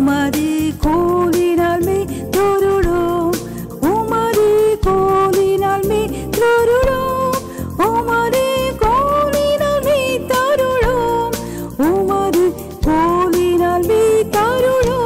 உமது கோலினால் மே தொருளோம் உமது கோலினால் மே தொருளோம் உமது கோலினால் மே தருளோம் உமது கோலினால் மே தருளோம்.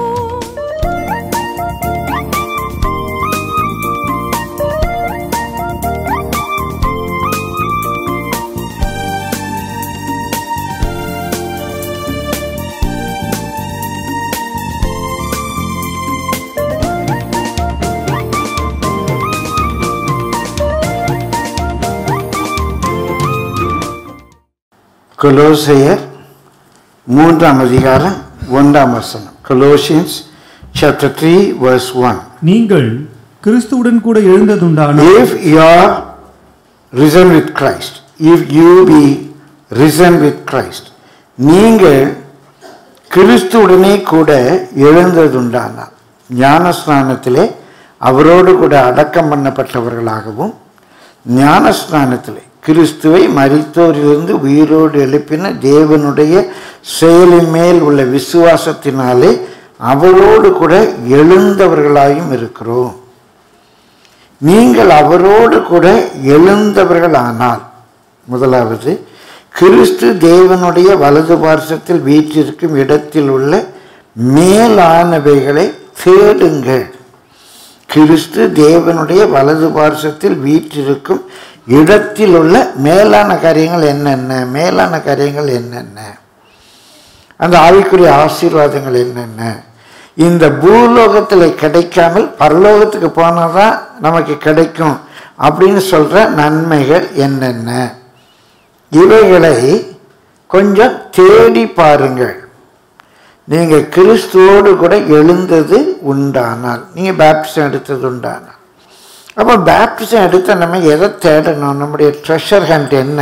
கொலோசையர் 3ஆம் அதிகாரம் 1ஆம் வசனம். Colossians chapter 3 verse 1. நீங்கள் கிறிஸ்துவுடன் கூட எழுந்ததுண்டான If you are risen with Christ, if you be risen with Christ, நீங்கள் கிறிஸ்துவுடனே கூட எழுந்ததுண்டானால் ஞானஸ்நானத்திலே அவரோடு கூட அடக்கம் பண்ணப்பட்டவர்களாகவும் ஞானஸ்நானத்திலே கிறிஸ்துவை மரித்தோரிலிருந்து உயிரோடு எழுப்பின தேவனுடைய செயலின் மேல் உள்ள விசுவாசத்தினாலே அவரோடு கூட எழுந்தவர்களாயும் இருக்கிறோம். நீங்கள் அவரோடு கூட எழுந்தவர்களானால், முதலாவது, கிறிஸ்து தேவனுடைய வலது பார்சத்தில் வீற்றிருக்கும் இடத்தில் உள்ள மேலானவைகளை தேடுங்கள். கிறிஸ்து தேவனுடைய வலது பார்சத்தில் வீற்றிருக்கும் இடத்தில் உள்ள மேலான காரியங்கள் என்னென்ன, மேலான காரியங்கள் என்னென்ன, அந்த ஆவிக்குரிய ஆசீர்வாதங்கள் என்னென்ன, இந்த பூலோகத்தில் கிடைக்காமல் பரலோகத்துக்கு போனால் தான் நமக்கு கிடைக்கும் அப்படின்னு சொல்கிற நன்மைகள் என்னென்ன, இவைகளை கொஞ்சம் தேடி பாருங்கள். நீங்கள் கிறிஸ்துவோடு கூட எழுந்தது உண்டானால், நீங்கள் பேப்டிசம் எடுத்தது உண்டானால், அப்போ பேப்டிசம் எடுத்த நம்ம எதை தேடணும்? நம்முடைய ட்ரெஷர் ஹண்ட் என்ன?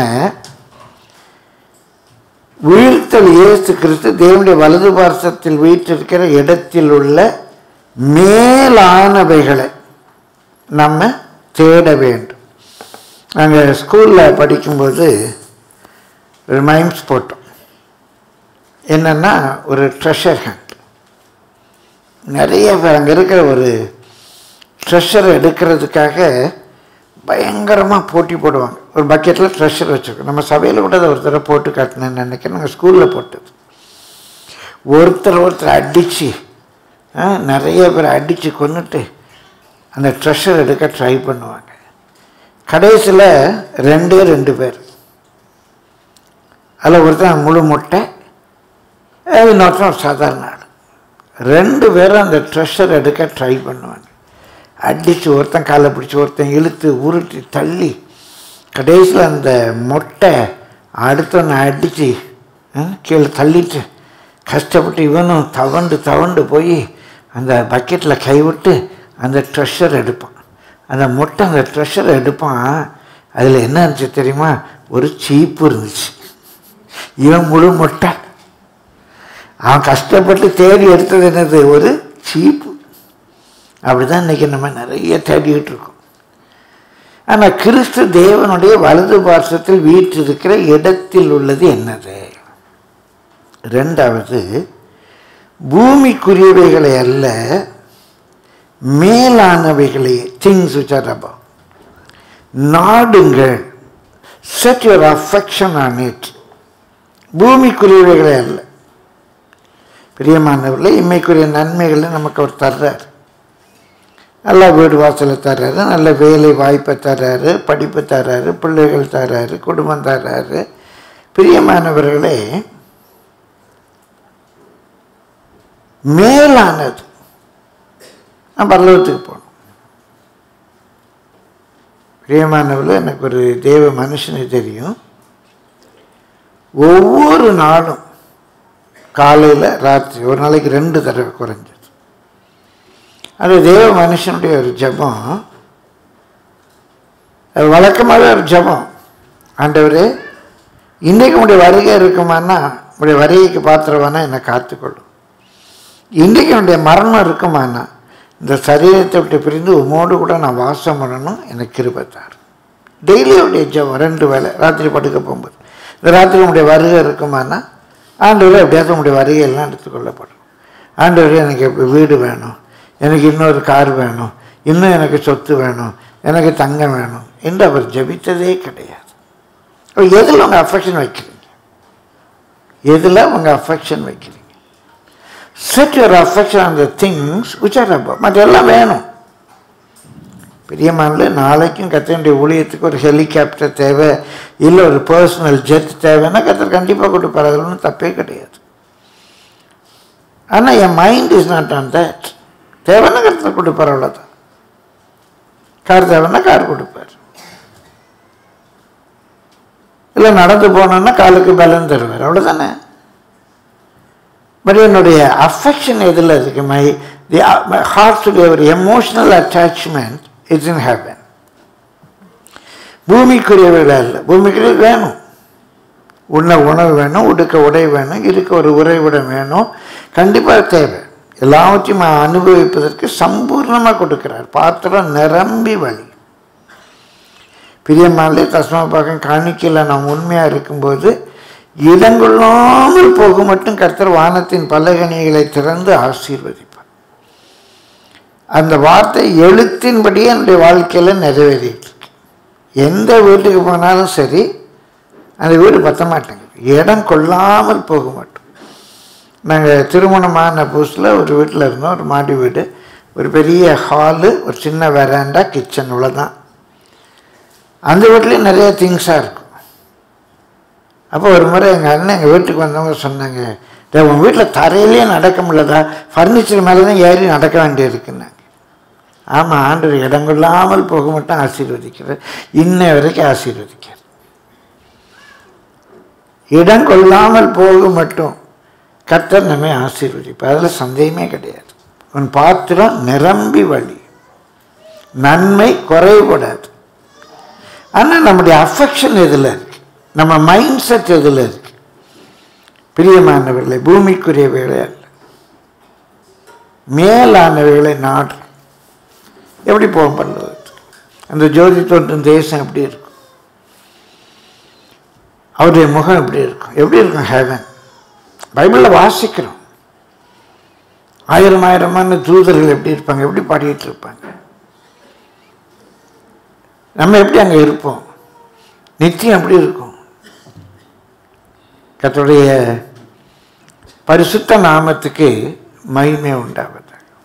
உயிர்த்தல் இயேசு கிறிஸ்து தேவனுடைய வலது பார்சத்தில் வீற்றிருக்கிற இடத்தில் உள்ள மேலானவைகளை நம்ம தேட வேண்டும். நாங்கள் ஸ்கூலில் படிக்கும்போது ஒரு மைம்ஸ் போட்டோம். என்னென்னா, ஒரு ட்ரெஷர் ஹண்ட். நிறைய பேர் அங்கே இருக்கிற ஒரு ட்ரெஷரை எடுக்கிறதுக்காக பயங்கரமாக போட்டி போடுவாங்க. ஒரு பக்கெட்டில் ட்ரெஷர் வச்சுருக்கோம். நம்ம சபையில் கூட அதை ஒரு தடவை போட்டு காட்டினேன்னு நினைக்கிறேன். நாங்கள் ஸ்கூலில் போட்டது. ஒருத்தர் அடித்து, நிறைய பேர் அடித்து கொண்டுட்டு அந்த ட்ரெஷர் எடுக்க ட்ரை பண்ணுவாங்க. கடைசியில் 2 பேர், அதில் ஒருத்தன் முழு முட்டை, இன்னொருத்தன் ஒரு சாதாரண ஆள். 2 பேரும் அந்த ட்ரெஷர் எடுக்க ட்ரை பண்ணுவாங்க. அடித்து ஒருத்தன் காலை பிடிச்சி ஒருத்தன் இழுத்து உருட்டி தள்ளி கடைசியில் அந்த மொட்டை அடுத்தவனை அடித்து கீழே தள்ளிட்டு கஷ்டப்பட்டு இவனும் தவண்டு போய் அந்த பக்கெட்டில் கைவிட்டு அந்த ட்ரெஷர் எடுப்பான். அந்த மொட்டை அந்த ட்ரெஷரை எடுப்பான். அதில் என்ன இருந்துச்சு தெரியுமா? ஒரு சீப்பு இருந்துச்சு. இவன் முழு மொட்டை. அவன் கஷ்டப்பட்டு தேடி எடுத்தது என்னது? ஒரு சீப்பு. அப்படி தான் இன்றைக்கி நம்ம நிறைய தேடிக்கிட்டு இருக்கோம். ஆனால் கிறிஸ்து தேவனுடைய வலது பார்சத்தில் வீற்றிருக்கிற இடத்தில் உள்ளது என்னது? 2வது, பூமிக்குரியவைகளை அல்ல, மேலானவைகளை, திங்ஸ் which are above. நாடுங்கள், set your affection on it. பூமிக்குரியவைகளை அல்ல. பிரியமானவர்களே, இம்மைக்குரிய நன்மைகளை நமக்கு அவர் தர்றார். நல்ல வீடு வாசலை தர்றாரு, நல்ல வேலை வாய்ப்பை தர்றாரு, படிப்பு தர்றாரு, பிள்ளைகள் தர்றாரு, குடும்பம் தர்றாரு. பிரியமானவர்களே, மேலானது நான் பரலோகத்துக்கு போகணும். பிரியமானவர்களே, எனக்கு ஒரு தேவ மனுஷனை தெரியும். ஒவ்வொரு நாளும் காலையில் ராத்திரி ஒரு நாளைக்கு 2 தடவை குறைஞ்சது. அது தேவ மனுஷனுடைய ஒரு ஜபம். அது வழக்கமாகவே ஒரு ஜபம். ஆண்டவரே, இன்றைக்கு உடைய வருகை இருக்குமானா, உடைய வருகைக்கு பாத்திரவானா என்னை காத்துக்கொள்ளும். இன்றைக்கு என்னுடைய மரணம் இருக்குமானா, இந்த சரீரத்தை விட்டு பிரிந்து உமோடு கூட நான் வாசம் பண்ணணும், எனக்கு கிருபைத்தார். டெய்லி உடைய ஜபம் 2 வேளை ராத்திரி படுக்க போகும்போது. இந்த ராத்திரி உடைய வருகை இருக்குமானா, ஆண்டவரே எப்படியாவது உடைய வருகையெல்லாம் எடுத்துக்கொள்ளப்படும். ஆண்டவரே எனக்கு இப்போ வீடு வேணும், எனக்கு இன்னொரு கார் வேணும், இன்னும் எனக்கு சொத்து வேணும், எனக்கு தங்கம் வேணும் என்று அவர் ஜெபித்ததே கிடையாது. எதில் உங்கள் அஃபெக்ஷன் வைக்கிறீங்க? எதில் உங்கள் அஃபெக்ஷன் வைக்கிறீங்க? Set your affection on the things which are above. மற்றெல்லாம் வேணும். பெரியமானல நாளைக்கும் கர்த்தருடைய ஊழியத்துக்கு ஒரு ஹெலிகாப்டர் தேவை, இல்லை ஒரு பர்சனல் ஜெட் தேவைன்னா கர்த்தர் கண்டிப்பாக கொடுப்பார், அதில் ஒன்றும் தப்பே கிடையாது. ஆனால் என் mind is not on that. தேவைன்னா கர்த்தர் கொடுப்பார், அவ்வளோதான். கார் தேவைன்னா கார் கொடுப்பார், இல்லை நடந்து போனோன்னா காலுக்கு பலன் தருவார், அவ்வளோதானே. பட் என்னுடைய அஃபெக்ஷன் எதில் இருக்கு? மை ஹார்ட்ஸுடைய ஒரு emotional attachment it's in heaven. பூமிக்குரியவைகள் இல்லை. பூமிக்குரிய வேணும், உண்ண உணவு வேணும், உடுக்க உடை வேணும், இருக்க ஒரு உறைவிடம் வேணும், கண்டிப்பாக தேவை. எல்லாவற்றையும் அனுபவிப்பதற்கு சம்பூர்ணமாக கொடுக்கிறார். பாத்திரம் நிரம்பி வழி. பிரியமானே தஸ்மா பாக்கம் காணிக்கையில் நாம் உண்மையாக இருக்கும்போது இடங்கொள்ளாமல் போக மட்டும் கர்த்தர் வானத்தின் பலகணிகளை திறந்து ஆசீர்வதிப்பார். அந்த வார்த்தை எழுத்தின்படியே என்னுடைய வாழ்க்கையில் நிறைவேறிட்டு இருக்கு. எந்த வீட்டுக்கு போனாலும் சரி, அந்த வீடு பத்த மாட்டேங்குது, இடம் கொள்ளாமல் போக மாட்டோம். நாங்கள் திருமணமான புதுசில் ஒரு வீட்டில் இருந்தோம், ஒரு மாடி வீடு, ஒரு பெரிய ஹாலு, ஒரு சின்ன வெராண்டா, கிச்சன், இவ்வளோதான். அந்த வீட்லேயும் நிறைய திங்ஸாக இருக்கும். அப்போ ஒரு முறை எங்கள் அண்ணன் எங்கள் வீட்டுக்கு வந்தவங்க சொன்னாங்க, உங்கள் வீட்டில் தரையிலேயே நடக்க முடியலதா, ஃபர்னிச்சர் மேலே தான் ஏறி நடக்க வேண்டியிருக்குன்னாங்க. ஆமாம், ஆண்டவர் இடங்கொள்ளாமல் போக மட்டும் ஆசீர்வதிக்கிறார், இன்ன வரைக்கும் ஆசீர்வதிக்கிறார். இடம் கொள்ளாமல் போக மட்டும் கர்த்தர் நம்மை ஆசீர்வதிப்பார், அதில் சந்தேகமே கிடையாது. உன் பாத்திரம் நிரம்பி வழி, நன்மை குறைபடாது. ஆனால் நம்முடைய அஃபெக்ஷன் எதில் இருக்கு? நம்ம மைண்ட் செட் எதில் இருக்கு? பிரியமானவர்களை, பூமிக்குரியவைகளே அல்ல, மேலானவைகளை நாடு. எப்படி போக பண்ணுவது? அந்த ஜோதி தோன்றும் தேசம் எப்படி இருக்கும்? அவருடைய முகம் எப்படி இருக்கும்? எப்படி இருக்கும் ஹெவன்? பைபிளில் வாசிக்கிறோம், ஆயிரம் ஆயிரமான தூதர்கள் எப்படி இருப்பாங்க, எப்படி பாடிட்டு இருப்பாங்க. நம்ம எப்படி அங்கே இருப்போம்? நித்தியம் எப்படி இருக்கும்? கர்த்தருடைய பரிசுத்த நாமத்துக்கு மகிமை உண்டாவது.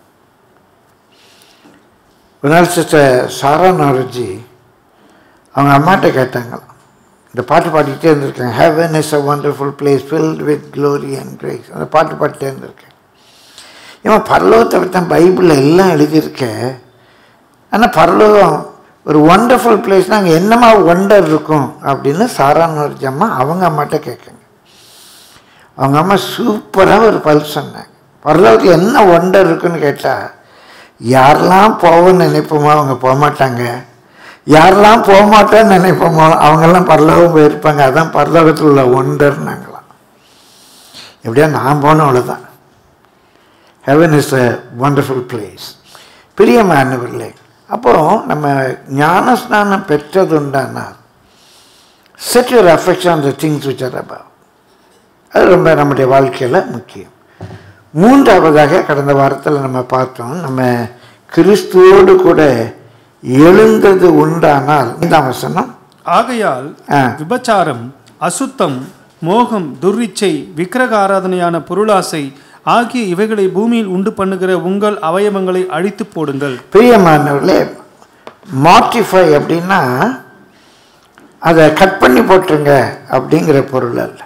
ஒரு நாள் சிஸ்டர் சாரா நாரஜி அவங்க அம்மாட்ட கேட்டாங்களாம், இந்த பாட்டு பாடிக்கிட்டே இருந்திருக்காங்க, heaven is a wonderful place filled with glory and grace. அந்த பாட்டு பாடிட்டே இருந்திருக்கேன். இவன் பரலோகத்தை பற்றி தான் பைபிளில் எல்லாம் எழுதியிருக்கேன், ஆனால் பரலோகம் ஒரு ஒண்டர்ஃபுல் பிளேஸ்னால் அங்கே என்னமா ஒண்டர் இருக்கும் அப்படின்னு சாரா நாரஜி அம்மா அவங்க அம்மாட்ட கேட்குங்க. அவங்க அம்மா சூப்பராக ஒரு பதில் சொன்னாங்க. பரலோகத்தில் என்ன ஒண்டர் இருக்குன்னு கேட்டால், யாரெல்லாம் போவோன்னு நினைப்போமோ அவங்க போகமாட்டாங்க, யாரெல்லாம் போக மாட்டேன்னு நினைப்போமோ அவங்கெல்லாம் பரலோகம் போயிருப்பாங்க, அதான் பரலோகத்தில் உள்ள ஒண்டர்னாங்களாம். எப்படியா நான் போனோம், அவ்வளோதான். Heaven is a wonderful place. பிரியமானவர்களே, அப்போது நம்ம ஞானஸ்நானம் பெற்றதுண்டானால் set your affection on the things which are above. அது ரொம்ப நம்முடைய வாழ்க்கையில் முக்கியம். மூன்றாவதாக கடந்த வாரத்தில் நம்ம பார்த்தோம், நம்ம கிறிஸ்துவோடு கூட எழுந்தது உண்டானால், இந்த வசனம், ஆகையால் விபச்சாரம், அசுத்தம், மோகம், துர்ரிச்சை, விக்கிரக ஆராதனையான பொருளாசை ஆகிய இவைகளை பூமியில் உண்டு பண்ணுகிற உங்கள் அவயவங்களை அழித்து போடுங்கள். பிரியமானவர்களே, மார்டிஃபை அப்படின்னா அதை கட் பண்ணி போட்டுருங்க அப்படிங்கிற பொருள் அல்ல.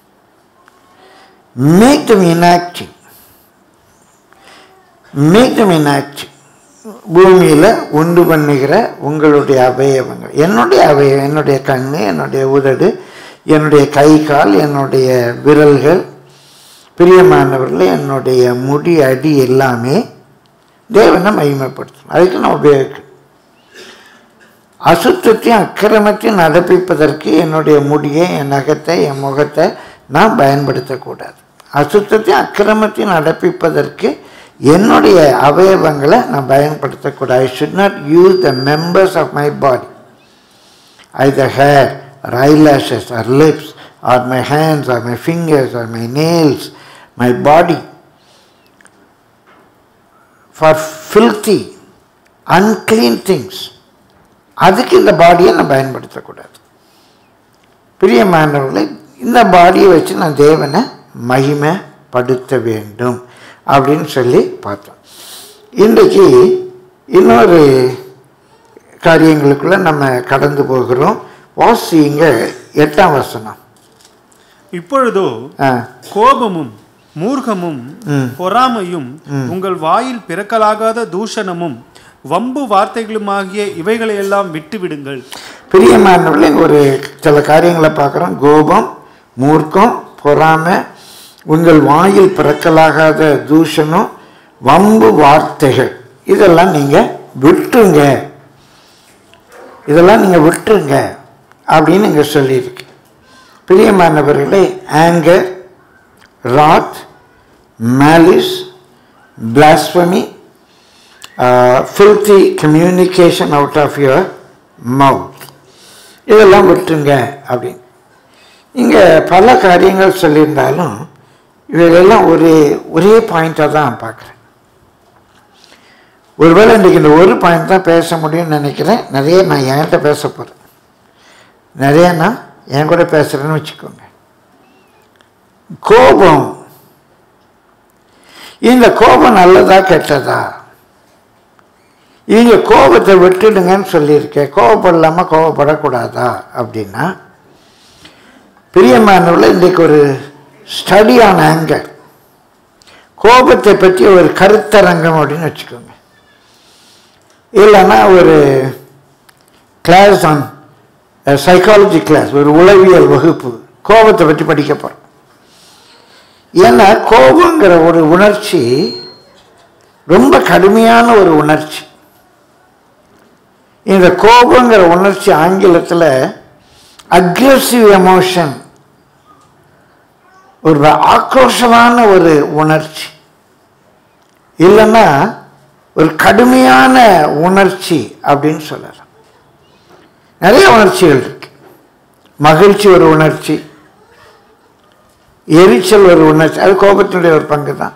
Make them inactive, make them inactive. பூமியில் உண்டு பண்ணுகிற உங்களுடைய அவயவங்கள், என்னுடைய அவயவம், என்னுடைய கண், என்னுடைய உதடு, என்னுடைய கை கால், என்னுடைய விரல்கள், பிரியமானவர்களே என்னுடைய முடி, அடி எல்லாமே தேவனை மகிமைப்படுத்தணும். அதுக்கு நான் உபயோகிக்கணும். அசுத்தத்தையும் அக்கிரமத்தையும் நடப்பிப்பதற்கு என்னுடைய முடியை, என் நகத்தை, என் முகத்தை நான் பயன்படுத்தக்கூடாது. அசுத்தத்தையும் அக்கிரமத்தையும் நடப்பிப்பதற்கு என்னுடைய அவயவங்களை நான் பயன்படுத்தக்கூடாது. I should not use the members of my body, either hair or eyelashes or lips or my hands or my fingers or my nails, my body for filthy unclean things. அதுக்கு இந்த பாடியை நான் பயன்படுத்தக்கூடாது. பிரியமானவர்களை, இந்த பாடியை வச்சு நான் தேவனை மகிமைப்படுத்த வேண்டும் அப்படின்னு சொல்லி பார்த்தோம். இன்றைக்கு இன்னொரு காரியங்களுக்குள்ள நம்ம கடந்து போகிறோம். வாசிங்க 8ஆம் வசனம். இப்பொழுதோ கோபமும் மூர்க்கமும் பொறாமையும் உங்கள் வாயில் பிறக்கலாகாத தூஷணமும் வம்பு வார்த்தைகளுமாகிய இவைகளை எல்லாம் விட்டு விடுங்கள். பிரியமானவர்களே, ஒரு சில காரியங்களை பார்க்குறோம். கோபம், மூர்க்கம், பொறாமை, உங்கள் வாயில் பிறக்கலாகாத தூஷணம், வம்பு வார்த்தைகள், இதெல்லாம் நீங்கள் விட்டுருங்க, இதெல்லாம் நீங்கள் விட்டுருங்க அப்படின்னு இங்கே சொல்லியிருக்கு. பிரியமானவர்களே, anger, wrath, malice, blasphemy, filthy communication out of your mouth, இதெல்லாம் விட்டுருங்க அப்படின்னு இங்கே பல காரியங்கள் சொல்லியிருந்தாலும் இவையெல்லாம் ஒரே பாயிண்டாக தான் பார்க்குறேன். ஒருவேளை இன்றைக்கு இந்த ஒரு பாயிண்ட் தான் பேச முடியும்னு நினைக்கிறேன். நிறைய நான் என்கிட்ட பேச போகிறேன், நிறைய நான் என் கூட பேசுகிறேன்னு வச்சுக்கோங்க. கோபம், இந்த கோபம் நல்லதா கெட்டதா? இங்கே கோபத்தை விட்டுடுங்கன்னு சொல்லியிருக்கேன். கோபப்படலாமா கோபப்படக்கூடாதா அப்படின்னா, பிரியமானவர்கள, இன்றைக்கு ஒரு ஸ்டடி ஆன் ஆங்கர், கோபத்தை பற்றி ஒரு கருத்தரங்கம் அப்படின்னு வச்சுக்கோங்க. இல்லைன்னா ஒரு கிளாஸ் ஆன் சைக்காலஜி கிளாஸ், ஒரு உளவியல் வகுப்பு கோபத்தை பற்றி படிக்க போகிறோம். ஏன்னா கோபங்கிற ஒரு உணர்ச்சி ரொம்ப கடுமையான ஒரு உணர்ச்சி. இந்த கோபங்கிற உணர்ச்சி ஆங்கிலத்தில் அக்ரெசிவ் எமோஷன், ஒரு ஆக்ரோஷமான ஒரு உணர்ச்சி, இல்லைன்னா ஒரு கடுமையான உணர்ச்சி அப்படின்னு சொல்லலாம். நிறைய உணர்ச்சிகள் இருக்கு. மகிழ்ச்சி ஒரு உணர்ச்சி, எரிச்சல் ஒரு உணர்ச்சி, அது கோபத்தினுடைய ஒரு பங்கு தான்.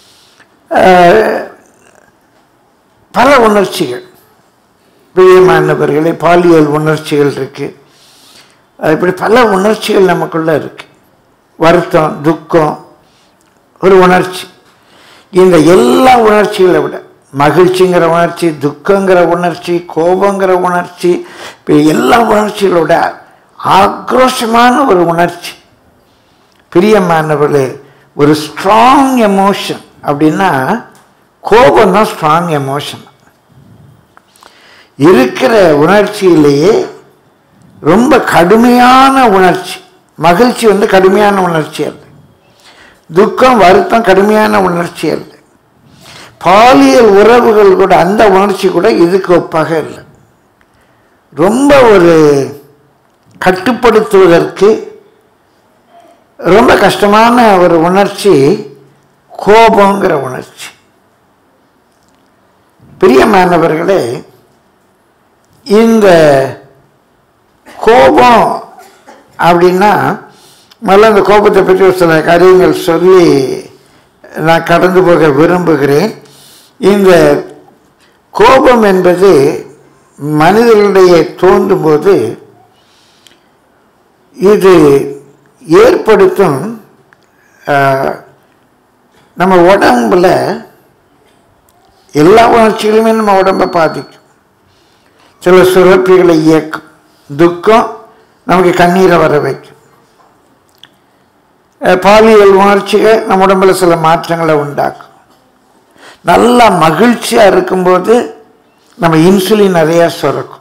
பல உணர்ச்சிகள், பிரியமானவர்களே, பாலியல் உணர்ச்சிகள் இருக்கு. இப்படி பல உணர்ச்சிகள் நமக்குள்ள இருக்கு. வருத்தம், துக்கம் ஒரு உணர்ச்சி. இந்த எல்லா உணர்ச்சிகளை விட மகிழ்ச்சிங்கிற உணர்ச்சி, துக்கங்கிற உணர்ச்சி, கோபங்கிற உணர்ச்சி, இப்போ எல்லா உணர்ச்சிகளோட ஆக்ரோஷமான ஒரு உணர்ச்சி பிரியமானவர்களே, ஒரு ஸ்ட்ராங் எமோஷன் அப்படின்னா கோபம் தான் ஸ்ட்ராங் எமோஷன். இருக்கிற உணர்ச்சியிலேயே ரொம்ப கடுமையான உணர்ச்சி. மகிழ்ச்சி கடுமையான உணர்ச்சி அல்ல, துக்கம், வருத்தம் கடுமையான உணர்ச்சி அல்ல. பாலியல் உறவுகள் கூட, அந்த உணர்ச்சி கூட இதுக்கு ஒப்பாக இல்லை. ரொம்ப ஒரு கட்டுப்படுத்துவதற்கு ரொம்ப கஷ்டமான ஒரு உணர்ச்சி கோபங்கிற உணர்ச்சி. பிரியமானவர்களே, இந்த கோபம் அப்படின்னா, முதல்ல இந்த கோபத்தை பற்றி ஒரு சில காரியங்கள் சொல்லி நான் கடந்து போக விரும்புகிறேன். இந்த கோபம் என்பது மனிதர்களிடையே தோன்றும் போது இது ஏற்படுத்தும் நம்ம உடம்புல எல்லா உணர்ச்சிகளுமே நம்ம உடம்பை பாதிக்கும். சில சுரப்பிகளை இயக்கும். துக்கம் நமக்கு கண்ணீரை வர வைக்கும். பாலியல் உணர்ச்சிகள் நம்ம உடம்புல சில மாற்றங்களை உண்டாக்கும். நல்லா மகிழ்ச்சியாக இருக்கும்போது நம்ம இன்சுலின் நிறையா சுரக்கும்.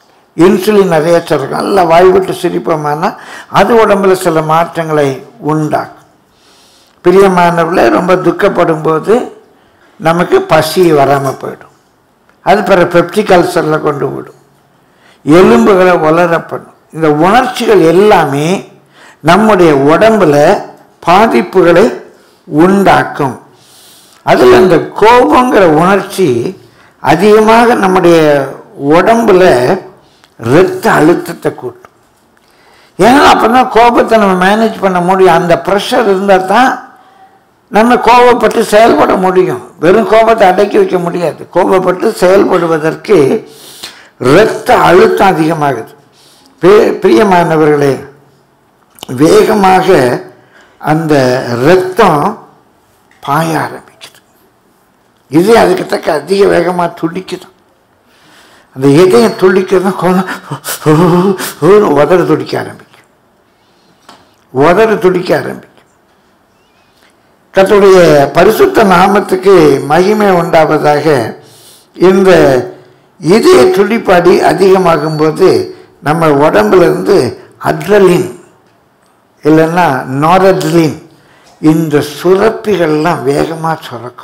நல்லா வாய்விட்டு சிரிப்போம்னா அது உடம்புல சில மாற்றங்களை உண்டாக்கும். பிரியமானவர்களே, ரொம்ப துக்கப்படும் போது நமக்கு பசி வராமல் போயிடும். அது பிற பெப்டிக் அல்சரில் கொண்டு விடும், எலும்புகளை வளரப்படும். இந்த உணர்ச்சிகள் எல்லாமே நம்முடைய உடம்புல பாதிப்புகளை உண்டாக்கும். அதில் இந்த கோபங்கிற உணர்ச்சி அதிகமாக நம்முடைய உடம்புல இரத்த அழுத்தத்தை கூட்டும். ஏன்னா அப்போ தான் கோபத்தை நம்ம மேனேஜ் பண்ண முடியும். அந்த ப்ரெஷர் இருந்தால் தான் நம்ம கோபப்பட்டு செயல்பட முடியும். வெறும் கோபத்தை அடக்கி வைக்க முடியாது. கோபப்பட்டு செயல்படுவதற்கு இரத்த அழுத்தம் அதிகமாகுது. பிரியமானவர்களே, வேகமாக அந்த இரத்தம் பாய ஆரம்பிக்குது. இது அதுக்கு தக்க அதிக வேகமாக துடிக்குது. அந்த இதயம் துடிக்கிறது உதறு துடிக்க ஆரம்பிக்கும். உதறு துடிக்க ஆரம்பிக்கும். கர்த்தருடைய பரிசுத்த நாமத்துக்கு மகிமை உண்டாவதாக. இந்த இதய துடிப்பாடி அதிகமாகும் போது நம்ம உடம்புல இருந்து அட்ரலின் இல்லைன்னா நாரட்ரிலின் இந்த சுரப்பிகள்லாம் வேகமாக சுரக்கும்.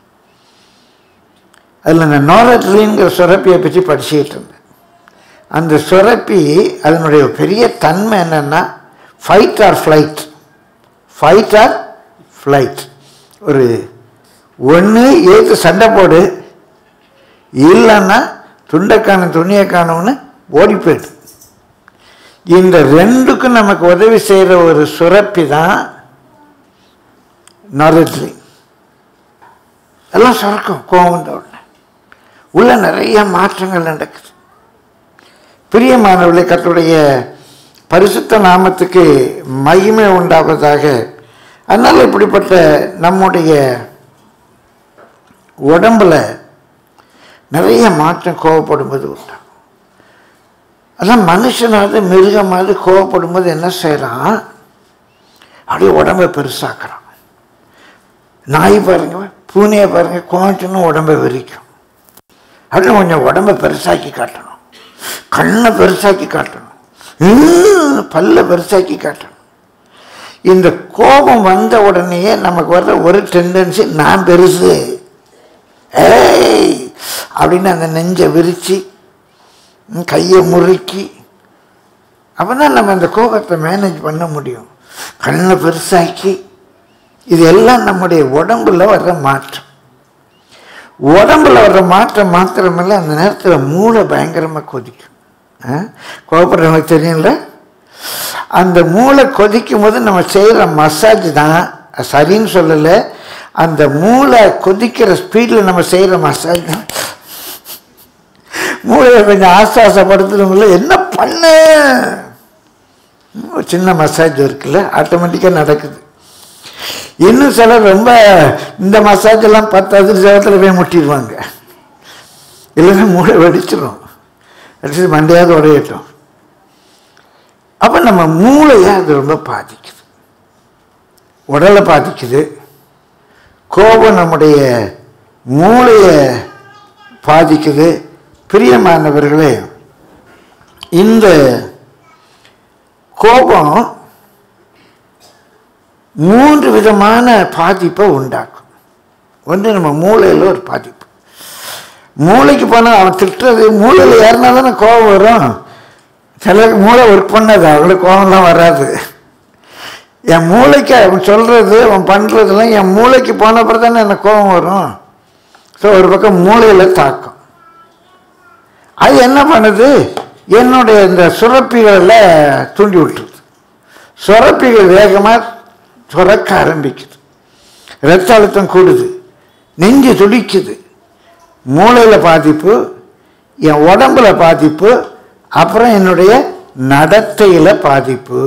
அதில் இந்த நாரட்ரிலின்கிற சுரப்பியை பற்றி படிச்சுக்கிட்டு இருந்தேன். அந்த சுரப்பி அதனுடைய பெரிய தன்மை என்னென்னா fight or flight. Fight or flight. ஒரு ஒன்று ஏற்று சண்டை போடு, இல்லைன்னா துண்டைக்கான துணியை காணும்னு ஓடி போயிடு. இந்த ரெண்டுக்கும் நமக்கு உதவி செய்கிற ஒரு சுரப்பி தான் நாரட்ரிலின். எல்லாம் சுரக்கும். கோவம் உடனே உள்ள நிறைய மாற்றங்கள் நடக்குது. பிரியமானவர்களே, கர்த்தருடைய பரிசுத்த நாமத்துக்கு மகிமை உண்டாவதாக. அதனால் இப்படிப்பட்ட நம்முடைய உடம்புல நிறைய மாற்றம் கோவப்படும்போது உண்டாகும். அதான் மனுஷனாவது மிருகமாவது கோவப்படும்போது என்ன செய்கிறான், அப்படியே உடம்பை பெருசாக்குறான். நாய் பாருங்க, பூனையை பாருங்க, கோவச்சுன்னு உடம்பை விரிக்கும். அப்படியே கொஞ்சம் உடம்பை பெருசாக்கி காட்டணும், கண்ணை பெருசாக்கி காட்டணும், பல்ல பெருசாக்கி காட்டணும். இந்த கோபம் வந்த உடனேயே நமக்கு வர்ற ஒரு டெண்டன்சி, நான் பெருசு, ஏய் அப்படின்னு அந்த நெஞ்சை விரித்து கையை முறுக்கி, அப்போ தான் நம்ம அந்த கோபத்தை மேனேஜ் பண்ண முடியும். கண்ணை பெருசாக்கி, இது எல்லாம் நம்முடைய உடம்புல வர்ற மாற்றம். உடம்புல வர்ற மாற்றம் மாத்திரமில்லை, அந்த நேரத்தில் மூளை பயங்கரமாக கொதிக்கும். கோபப்படுறவங்களுக்கு தெரியும்ல, அந்த மூளை கொதிக்கும் போது நம்ம செய்கிற மசாஜ் தான், சரின்னு சொல்லலை, அந்த மூளை கொதிக்கிற ஸ்பீடில் நம்ம செய்கிற மசாஜ் தான். மூளையை கொஞ்சம் ஆசாசப்படுத்துறவங்கள என்ன பண்ண, ஒரு சின்ன மசாஜ் இருக்குல்ல, ஆட்டோமேட்டிக்காக நடக்குது. இன்னும் சிலர் ரொம்ப இந்த மசாஜ் எல்லாம் 10 அதிர்ஷ்டத்தில் போய் முட்டிடுவாங்க, இல்லைன்னா மூளை வெடிச்சிடும், அடிச்சு மண்டையாவது உடையட்டும். அப்போ நம்ம மூளையை அது ரொம்ப பாதிக்குது, உடலை பாதிக்குது. கோபம் நம்முடைய மூளையை பாதிக்குது. பிரியமானவர்களே, இந்த கோபம் 3 விதமான பாதிப்பை உண்டாக்கும். ஒன்று நம்ம மூளையில் ஒரு பாதிப்பு. மூளைக்கு போனால் அவன் திட்டுறது, மூளையில் ஏறினா தானே கோபம் வரும். சிலருக்கு மூளை ஒர்க் பண்ணாது, அவங்களுக்கு கோபம்லாம் வராது. என் மூளைக்கு அவன் சொல்கிறது அவன் பண்ணுறதுலாம் என் மூளைக்கு போன அப்புறம் தானே எனக்கு கோபம் வரும். ஸோ ஒரு பக்கம் மூளையில் தாக்கம். அது என்ன பண்ணுது, என்னுடைய இந்த சுரப்பிகளில் தூண்டி விட்டுருது. சுரப்பிகள் வேகமாக சுரக்க ஆரம்பிக்குது, இரத்த அழுத்தம் கூடுது, நெஞ்சு துடிக்குது. மூளையில் பாதிப்பு, என் உடம்புல பாதிப்பு, அப்புறம் என்னுடைய நடத்தையில் பாதிப்பு.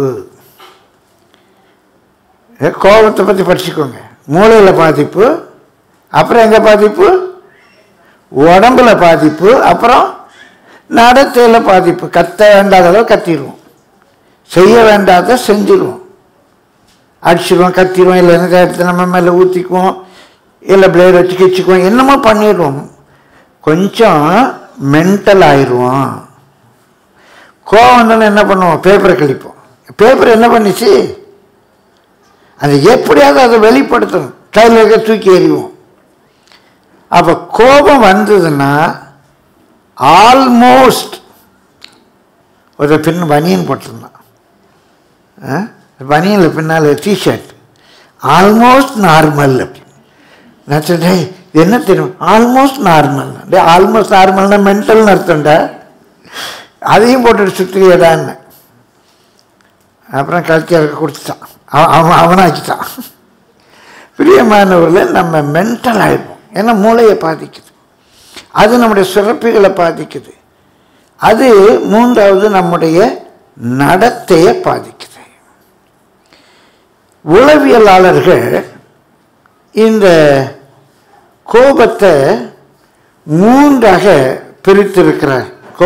கோபத்தை பற்றி படிச்சுக்கோங்க. மூளையில் பாதிப்பு, அப்புறம் எங்கே பாதிப்பு, உடம்புல பாதிப்பு, அப்புறம் நடத்தையில் பாதிப்பு. கத்த வேண்டாத அளவு கத்திடுவோம், செய்ய வேண்டாத செஞ்சிடுவோம், அடிச்சிடுவோம், கத்திடுவோம், இல்லை என்ன எடுத்து நம்ம மேலே ஊற்றிக்குவோம், இல்லை பிளேட் வச்சு கிச்சுக்குவோம், என்னமோ பண்ணிடுவோம். கொஞ்சம் மென்டல் ஆயிடுவோம். கோவம் வந்தாலும் என்ன பண்ணுவோம், பேப்பரை கழிப்போம். பேப்பர் என்ன பண்ணிச்சு, அது எப்படியாவது அதை வெளிப்படுத்தணும், கையில் தூக்கி எறிவோம். அப்போ கோபம் வந்ததுன்னா ஆல்மோஸ்ட் ஒரு பின் பனியன் போட்டிருந்தான், பனியனில் பின்னால் டிஷர்ட், ஆல்மோஸ்ட் நார்மல் அப்படின்னு. நான் சொன்னேன், என்ன தெரியும், ஆல்மோஸ்ட் நார்மல். ஆல்மோஸ்ட் நார்மல்னா மென்டல்னு அர்த்தம்டா, அதையும் போட்டுட்டு சுற்றியடான்னு. அப்புறம் கழிச்சி கொடுத்துட்டான், அவனாக்கிட்டான். பிரியமானவர்களே, நம்ம மென்டல் ஆகிடுவோம். ஏன்னா மூளையை பாதிக்குது, அது நம்முடைய சுரப்பிகளை பாதிக்குது, அது மூன்றாவது நம்முடைய நடத்தையை பாதிக்குது. உளவியலாளர்கள் இந்த கோபத்தை மூன்றாக பிரித்திருக்கிறார்.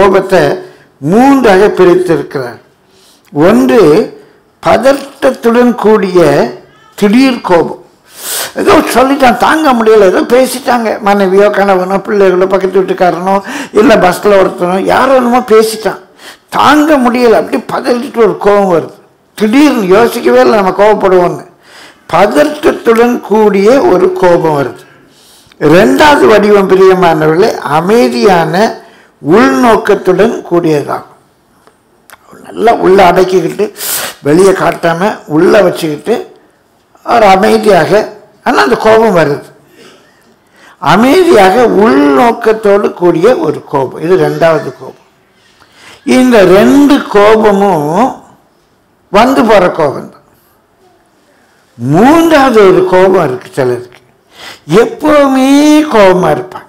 ஒன்று பதட்டத்துடன் கூடிய திடீர் கோபம். ஏதோ சொல்லிட்டான், தாங்க முடியலை, ஏதோ பேசிட்டாங்க, மனைவியோ கணவனோ பிள்ளைகளோ பக்கத்து வீட்டுக்காரனோ இல்லை பஸ்ஸில் ஒருத்தனோ யாரோ என்னமோ பேசிட்டான், தாங்க முடியலை, அப்படி பதறிட்டு ஒரு கோபம் வருது. திடீர்னு யோசிக்கவே இல்லை நம்ம கோபப்படுவோன்னு. பதற்றத்துடன் கூடிய ஒரு கோபம் வருது. ரெண்டாவது வடிவம் பிரியமானவர்களே, அமைதியான உள்நோக்கத்துடன் கூடியதாகும். நல்லா உள்ளே அடக்கிக்கிட்டு வெளியே காட்டாமல் உள்ளே வச்சுக்கிட்டு ஒரு அமைதியாக, ஆனால் அந்த கோபம் வருது, அமைதியாக உள்நோக்கத்தோடு கூடிய ஒரு கோபம். இது ரெண்டாவது கோபம். இந்த ரெண்டு கோபமும் வந்து போகிற கோபம் தான். மூன்றாவது ஒரு கோபம் இருக்கு சிலருக்கு, எப்பவுமே கோபமா இருப்பாங்க,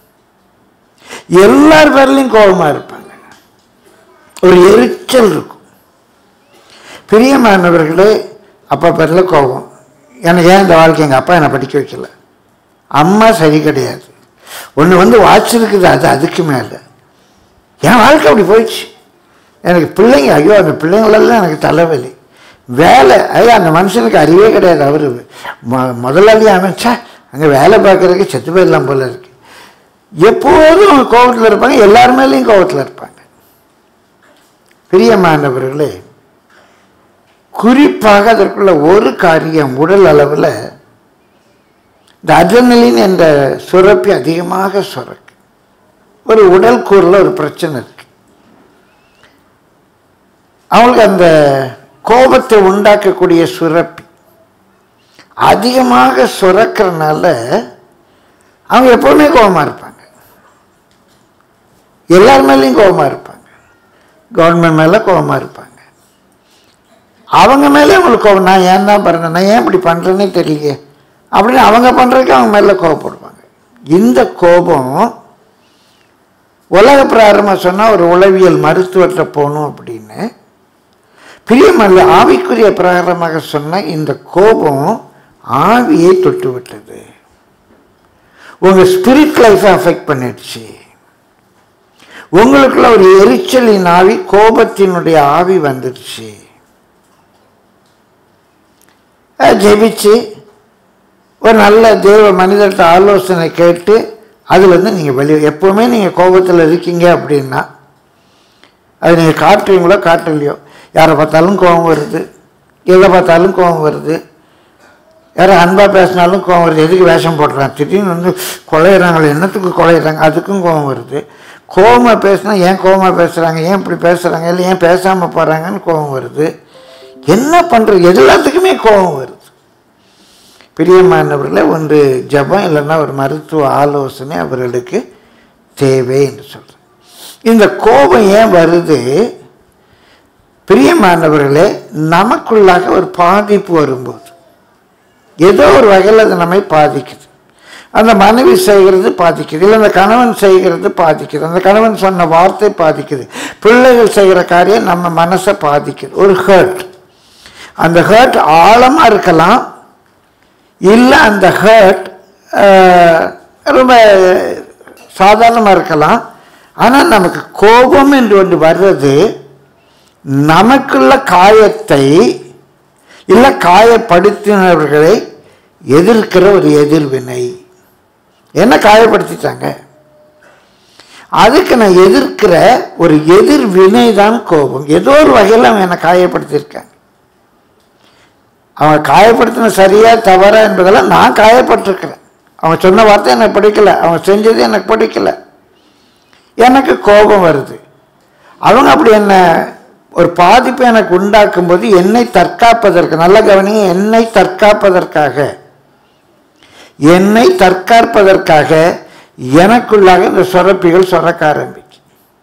எல்லார் பேர்லையும் கோபமா இருப்பாங்க, ஒரு எரிச்சல் இருக்கும். பிரியமானவர்களே, அப்பா பேரில் கோபம். எனக்கு ஏன் இந்த வாழ்க்கை, எங்கள் அப்பா என்னை படிக்க வைக்கல, அம்மா சரி கிடையாது, ஒன்று வாட்சிருக்குது, அது அதுக்கு மேலே என் வாழ்க்கை அப்படி போயிடுச்சு, எனக்கு பிள்ளைங்க, ஐயோ அந்த பிள்ளைங்களெல்லாம் எனக்கு தலைவலி, வேலை, ஐயோ அந்த மனுஷனுக்கு அறிவே கிடையாது, அவர் முதலாளி அமைச்சா அங்கே வேலை பார்க்குறதுக்கு செத்து போயிடலாம் போல இருக்கு. எப்போதும் அவங்க கோபத்தில் இருப்பாங்க, எல்லாருமேலேயும் கோபத்தில் இருப்பாங்க. பிரியமானவர்களே, குறிப்பாக அதற்குள்ள ஒரு காரியம், உடல் அளவில் இந்த அட்ரினலின் என்ற சுரப்பி அதிகமாக சுரக்கு. ஒரு உடல் கூறில் ஒரு பிரச்சனை இருக்கு. அவங்களுக்கு அந்த கோபத்தை உண்டாக்கக்கூடிய சுரப்பி அதிகமாக சுரக்கிறதுனால அவங்க எப்பவுமே கோபமாக இருப்பாங்க, எல்லார் மேலேயும் கோபமாக இருப்பாங்க, கவர்மெண்ட் மேலே கோபமாக இருப்பாங்க, அவங்க மேலே அவங்களுக்கு கோபம். நான் ஏன் தான் பண்ணுறேன், நான் ஏன் இப்படி பண்ணுறேன்னே தெரியலையே அப்படின்னு அவங்க பண்ணுறதுக்கு அவங்க மேலே கோபப்படுவாங்க. இந்த கோபம் உலக பிராரமாக சொன்னால் ஒரு உளவியல் மருத்துவத்தை போகணும் அப்படின்னு, பிரியமல்ல ஆவிக்குரிய பிரகாரமாக சொன்ன இந்த கோபம் ஆவியை தொட்டு விட்டது, உங்கள் ஸ்பிரிட் லைஃபை அஃபெக்ட் பண்ணிடுச்சு. உங்களுக்குள்ள ஒரு எரிச்சலின் ஆவி, கோபத்தினுடைய ஆவி வந்துடுச்சு. ஜெபிச்சு ஒரு நல்ல தேவ மனிதர்கிட்ட ஆலோசனை கேட்டு அதுலேருந்து நீங்கள் வெளியே, எப்போவுமே நீங்கள் கோபத்தில் இருக்கீங்க அப்படின்னா அது நீங்கள் காட்டுறீங்களோ காட்டலையோ, யாரை பார்த்தாலும் கோபம் வருது, எதை பார்த்தாலும் கோபம் வருது, யாரை அன்பாக பேசினாலும் கோபம் வருது, எதுக்கு வேஷம் போடுறாங்க, திடீர்னு கொலையிறாங்களே, என்னத்துக்கு கொலையிறாங்க, அதுக்கும் கோபம் வருது. கோபமாக பேசினா ஏன் கோபமாக பேசுகிறாங்க, ஏன் இப்படி பேசுகிறாங்க, இல்லை ஏன் பேசாமல் போகிறாங்கன்னு கோபம் வருது. என்ன பண்ணுறது, எல்லாத்துக்குமே கோபம் வருது. பிரியமானவர்களே, ஒன்று ஜபம் இல்லைன்னா ஒரு மருத்துவ ஆலோசனை அவர்களுக்கு தேவை என்று சொல்கிறேன். இந்த கோபம் ஏன் வருது? பிரியமானவர்களே, நமக்குள்ளாக ஒரு பாதிப்பு வரும்போது ஏதோ ஒரு வகையில் அது நம்மை பாதிக்குது. அந்த மனைவி செய்கிறது பாதிக்குது, இல்லை அந்த கணவன் செய்கிறது பாதிக்குது, அந்த கணவன் சொன்ன வார்த்தை பாதிக்குது, பிள்ளைகள் செய்கிற காரியம் நம்ம மனசை பாதிக்குது. ஒரு ஹர்ட், அந்த ஹர்ட் ஆழமாக இருக்கலாம், இல்லை அந்த ஹர்ட் ரொம்ப சாதாரணமாக இருக்கலாம். ஆனால் நமக்கு கோபம் என்று ஒன்று வர்றது நமக்குள்ள காயத்தை இல்லை காயப்படுத்தினவர்களை எதிர்க்கிற ஒரு எதிர்வினை. என்ன காயப்படுத்திட்டாங்க, அதுக்கு நான் எதிர்க்கிற ஒரு எதிர்வினை தான் கோபம். ஏதோ ஒரு வகையில் அவன் என்னை காயப்படுத்தியிருக்காங்க. அவங்க காயப்படுத்தின சரியா தவறா என்பதெல்லாம் நான் காயப்பட்டிருக்கிறேன். அவங்க சொன்ன வார்த்தை எனக்கு பிடிக்கல, அவங்க செஞ்சது எனக்கு பிடிக்கல, எனக்கு கோபம் வருது. அவங்க அப்படி என்ன ஒரு பாதிப்பை எனக்கு உண்டாக்கும் போது என்னை தற்காப்பதற்கு, நல்ல கவனிங்க, என்னை தற்காப்பதற்காக எனக்குள்ளாக இந்த சுரப்பிகள் சுரக்க ஆரம்பிக்கும்.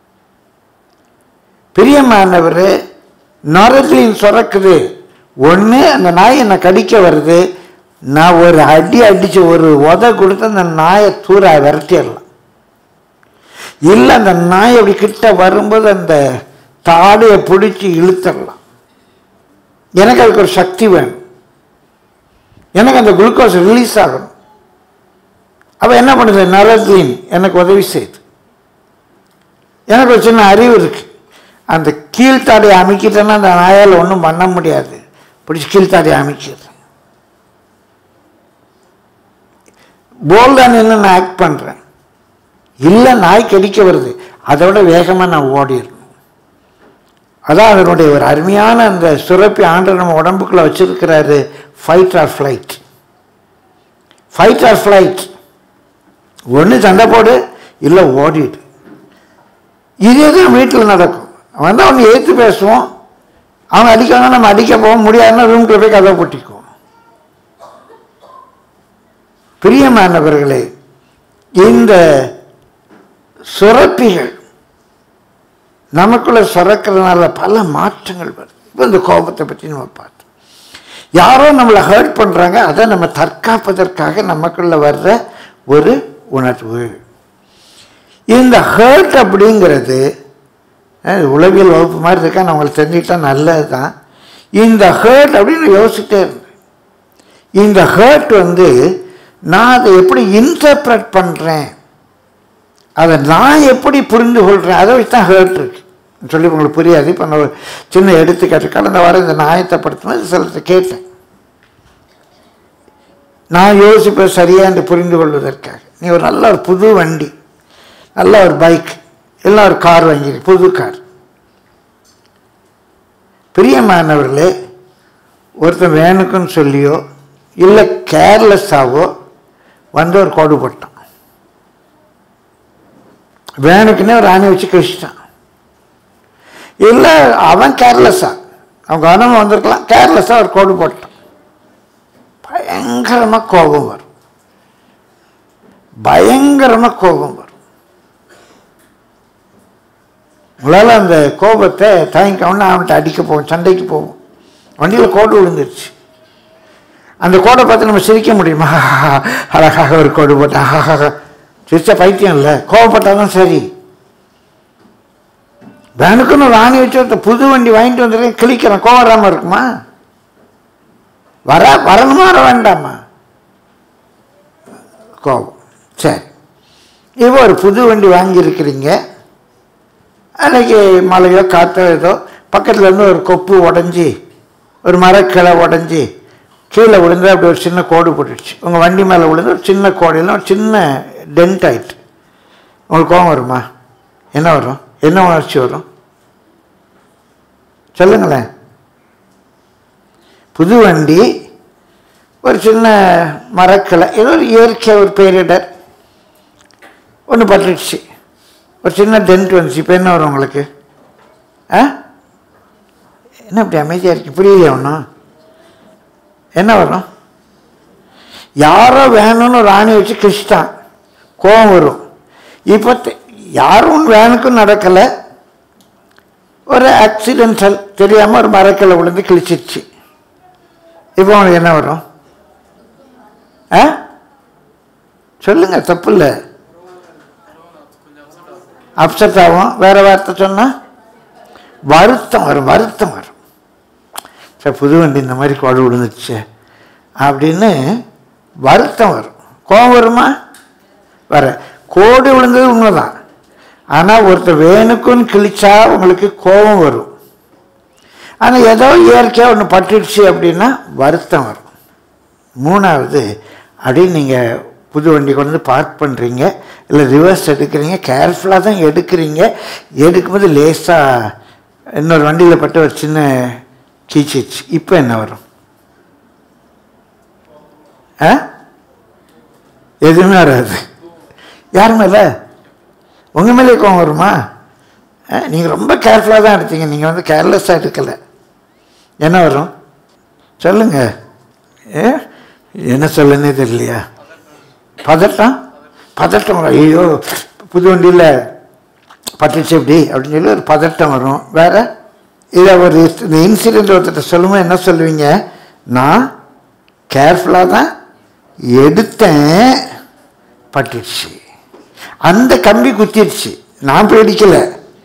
பிரியமானவர், நரதின் சுரக்குது. ஒன்று அந்த நாய் என்னை கடிக்க வருது, நான் ஒரு அடி அடித்து ஒரு உதை கொடுத்து அந்த நாயை தூர விரட்டிடலாம். இல்லை அந்த நாய் அப்படி கிட்ட வரும்போது அந்த தாடையை பிடிச்சி இழுத்துடலாம். எனக்கு அதுக்கு ஒரு சக்தி வேணும். எனக்கு அந்த குளுக்கோஸ் ரிலீஸ் ஆகணும். அப்போ என்ன பண்ணுது? நரதீன் எனக்கு உதவி செய்யுது. எனக்கு ஒரு சின்ன அறிவு இருக்கு. அந்த கீழ்த்தாடையை அமைக்கிட்டேன்னா அந்த நாயால் ஒன்றும் பண்ண முடியாது. பிடிச்சி கீழ்த்தாடையை அமைக்கிது. போல்டாக நின்று நான் ஆக்ட் பண்ணுறேன். இல்லை நாய் கடிக்க வருது, அதை விட வேகமாக நான் ஓடிடணும். அதான் அதனுடைய ஒரு அருமையான அந்த சுரப்பி ஆண்டு நம்ம உடம்புக்குள்ளே வச்சிருக்கிறாரு. Fight or flight. Fight or flight. ஒன்று சண்டை போடு, இல்லை ஓடிடு. இதே தான் வீட்டில் நடக்கும். அவன் தான் அவனை ஏற்று பேசுவோம். அவன் அடிக்கணும், நம்ம அடிக்க போக முடியாதுன்னா ரூம்குள்ள போய் கதை போட்டிக்குவோம். பிரியமானவர்களே, இந்த சுரப்பிகள் நமக்குள்ள சுரக்கிறதுனால பல மாற்றங்கள் வருது. இப்போ இந்த கோபத்தை பற்றி நம்ம பார்த்தோம். யாரோ நம்மளை ஹர்ட் பண்ணுறாங்க, அதை நம்ம தற்காப்பதற்காக நமக்குள்ள வர்ற ஒரு உணர்வு. இந்த ஹர்ட் அப்படிங்கிறது உளவியல் வகுப்பு மாதிரி இருக்கா, நான் உங்களுக்கு தெரிஞ்சுக்கிட்டா நல்லது தான். இந்த ஹர்ட் அப்படின்னு யோசிச்சுட்டே இருந்தேன். இந்த ஹர்ட் நான் அதை எப்படி இன்டர்பிரட் பண்ணுறேன், அதை நான் எப்படி புரிந்து கொள்கிறேன், அதை வச்சு தான் ஹர்ட் இருக்கு சொல்லி உங்களுக்கு புரியாது. இப்போ நான் ஒரு சின்ன எடுத்துக்காட்டு கடந்த வாரம் இந்த நாயத்தைப்படுத்தினது சிலத்தை கேட்டேன். நான் யோசிப்பேன் சரியாக என்று புரிந்து கொள்வதற்காக. நீ ஒரு நல்ல ஒரு புது வண்டி, நல்ல ஒரு பைக், எல்லாம் ஒரு கார் வாங்கியிருக்கு, புது கார். பிரியமானவர்களே, ஒருத்தன் வேணுக்குன்னு சொல்லியோ இல்லை கேர்லெஸ்ஸாவோ ஒரு கோடு போட்டான். வேணுக்குன்னே ஒரு ஆணை வச்சு கழிச்சிட்டான். இல்லை அவன் கேர்லெஸ்ஸா, அவன் கவனமாக வந்திருக்கலாம், கேர்லெஸ்ஸாக ஒரு கோடு போட்டான். பயங்கரமாக கோபம் வரும். பயங்கரமாக கோபம் வரும். உங்களால் அந்த கோபத்தை தாங்கிக்கணும்னா அவன்கிட்ட அடிக்க போவோம், சண்டைக்கு போவோம். வண்டியில் கோடு விழுந்துருச்சு. அந்த கோடை பார்த்து நம்ம சிரிக்க முடியுமா? அழகாக ஒரு கோடு போட்டேன், ஆஹாக சிரிச்சா பைத்தியம் இல்லை, கோவப்பட்டாதான் சரி. வேணுக்குன்னு ஒரு ஆணி வச்சு ஒருத்த புது வண்டி வாங்கிட்டு வந்துருக்கேன், கிளிக்கிறேன், கோவம் வராமல் இருக்குமா? வரணுமா வர வேண்டாமா? கோபம். சரி, இப்போ ஒரு புது வண்டி வாங்கியிருக்கிறீங்க. அன்றைக்கி மழையோ காற்றோ ஏதோ பக்கத்தில் இருந்து ஒரு கொப்பு உடஞ்சி, ஒரு மரக்கிளை உடஞ்சி கீழே விழுந்து அப்படி ஒரு சின்ன கோடு போட்டுடுச்சு. உங்கள் வண்டி மேலே விழுந்து ஒரு சின்ன கோடு, இல்லை ஒரு சின்ன டென்ட் ஆயிட்டு. உங்களுக்கு கோபம் வருமா? என்ன வரும்? என்ன உணர்ச்சி வரும்? சொல்லுங்களேன். புது வண்டி, ஒரு சின்ன மரக்கிளை, ஏதோ ஒரு இயற்கை ஒரு பேரிடர் ஒன்று பட்டுடுச்சு, ஒரு சின்ன டென்ட் வந்துச்சு. இப்போ என்ன வரும் உங்களுக்கு? என்ன அப்படி அமைதியாக இருக்கு? புரியலையா ஒன்றும்? என்ன வரும்? யாரோ வேணும்னு ஒரு ஆணி வச்சு கிழிச்சிட்டான், கோபம் வரும். இப்போ யாரும் வேணுக்கும் நடக்கலை, ஒரு ஆக்சிடென்டல் தெரியாமல் ஒரு மரக்கிளை விழுந்து கிழிச்சிருச்சு. இப்போ உங்களுக்கு என்ன வரும்? சொல்லுங்க, தப்பு இல்லை. அப்செட் ஆகும். வேற வார்த்தை சொன்னால் வருத்தம் வரும். வருத்தம் வரும். சார் புது வண்டி இந்த மாதிரி கோடு விழுந்துச்சு அப்படின்னு வருத்தம் வரும். கோபம் வருமா? வர கோடு விழுந்தது உண்மைதான். ஆனால் ஒருத்தர் வேணுக்குன்னு கிழிச்சா உங்களுக்கு கோபம் வரும். ஆனால் ஏதோ இயற்கையாக ஒன்று பட்டுடுச்சு அப்படின்னா வருத்தம் வரும். மூணாவது, அப்படின்னு நீங்கள் புது வண்டி கொண்டு வந்து பார்க் பண்ணுறீங்க, இல்லை ரிவர்ஸ் எடுக்கிறீங்க, கேர்ஃபுல்லாக தான் எடுக்கிறீங்க. எடுக்கும்போது லேசாக இன்னொரு வண்டியில் பட்டு ஒரு சின்ன கீச்சிச்சு. இப்போ என்ன வரும்? எதுவுமே வராது. யார் மேலே? உங்கள் மேலே கோவம் வருமா? நீங்கள் ரொம்ப கேர்ஃபுல்லாக தான் எடுத்தீங்க, நீங்கள் கேர்லெஸ்ஸாக எடுக்கலை. என்ன வரும்? சொல்லுங்க. என்ன சொல்லுன்னே தெரியலையா? பதட்டம். பதட்டம் வரும். ஐயோ புது வண்டியில் பட்டுச்சு எப்படி அப்படின்னு சொல்லி ஒரு பதட்டம் வரும். வேறு இதை ஒரு இந்த இன்சிடெண்ட் ஒருத்தர் சொல்லும்போது என்ன சொல்லுவீங்க? நான் கேர்ஃபுல்லாக தான் எடுத்தேன், பட்டுடுச்சு. அந்த கம்பி குத்திடுச்சு. நான் போய் அடிக்கலை.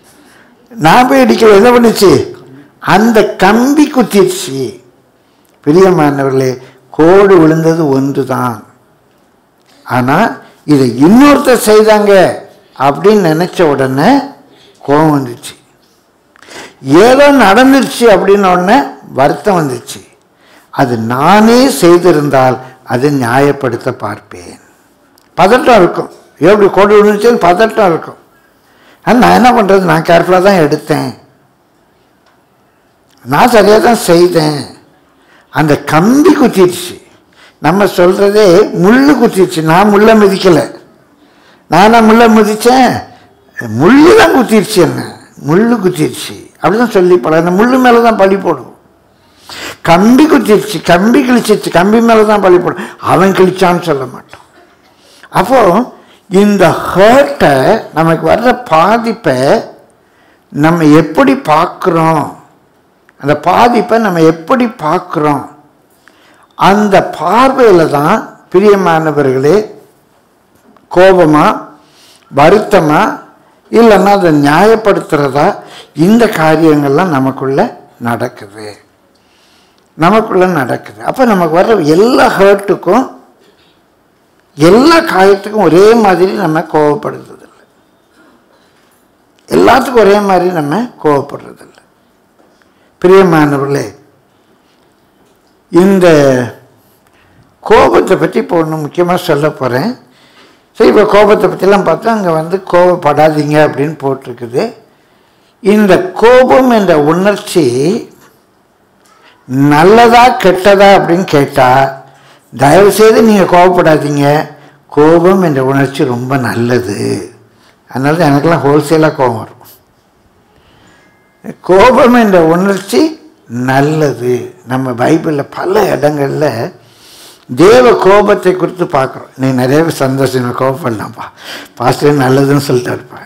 என்ன பண்ணுச்சு? அந்த கம்பி குத்திடுச்சு. பிரியமானவர்களே, கோடு விழுந்தது ஒன்று தான். ஆனால் இதை இன்னொருத்தர் செய்தாங்க அப்படின்னு நினச்ச உடனே கோபம் வந்துச்சு. ஏதோ நடந்துருச்சு அப்படின்னு உடனே வருத்தம் வந்துச்சு. அது நானே செய்திருந்தால் அதை நியாயப்படுத்த பார்ப்பேன். பதட்டம் இருக்கும். எப்படி கோடு விழுந்துச்சுன்னு பதட்டம் இருக்கும். ஆனால் நான் என்ன பண்ணுறது? நான் கேர்ஃபுல்லாக தான் எடுத்தேன், நான் சரியாக தான் செய்தேன். அந்த கம்பி குத்திடுச்சு. நம்ம சொல்கிறதே முள்ளு குத்திடுச்சு. நான் முள்ளை மிதிக்கலை. நானா முள்ளை மிதித்தேன்? முள்ளு தான் குத்திடுச்சு. என்ன முள்ளு குத்திடுச்சு அப்படிதான் சொல்லி பழம். அந்த முள்ளு மேலே தான் பழி போடுவோம். கம்பி குத்திடுச்சு, கம்பி கிழிச்சிருச்சு, கம்பி மேலே தான் பழி போடும். அவன் கிழிச்சான்னு சொல்ல மாட்டோம். அப்போது இந்த ஹர்ட்டை, நமக்கு வர்ற பாதிப்பை நம்ம எப்படி பார்க்குறோம், அந்த பாதிப்பை நம்ம எப்படி பார்க்குறோம், அந்த பார்வையில் தான் பிரியமானவர்களே கோபமா, வருத்தமா, இல்லைன்னா அதை நியாயப்படுத்துகிறதா, இந்த காரியங்கள்லாம் நமக்குள்ளே நடக்குது. அப்போ நமக்கு வர்ற எல்லா ஹர்ட்டுக்கும், எல்லா காயத்துக்கும் ஒரே மாதிரி நம்ம கோபப்படுறதில்லை. எல்லாத்துக்கும் ஒரே மாதிரி நம்ம கோபப்படுறதில்லை. பிரியமானவர்களே, இந்த கோபத்தை பற்றி இப்போ ஒன்று முக்கியமாக சொல்ல போகிறேன். சரி, இப்போ கோபத்தை பற்றிலாம் பார்த்தா அங்கே கோபப்படாதீங்க அப்படின்னு போட்டிருக்குது. இந்த கோபம் என்ற உணர்ச்சி நல்லதா கெட்டதா அப்படின்னு கேட்டால், தயவுசெய்து நீங்கள் கோபப்படாதீங்க, கோபம் என்ற உணர்ச்சி ரொம்ப நல்லது. அதனால தான் எனக்கெல்லாம் ஹோல்சேலாக கோபம் வரும். கோபம் என்ற உணர்ச்சி நல்லது. நம்ம பைபிளில் பல இடங்களில் தேவ கோபத்தை குறித்து பார்க்குறோம். நீ நிறைய சந்தோஷம், கோபப்படலாம்ப்பா, பாஸ்டர் நல்லதுன்னு சொல்லிட்டு இருப்பாங்க.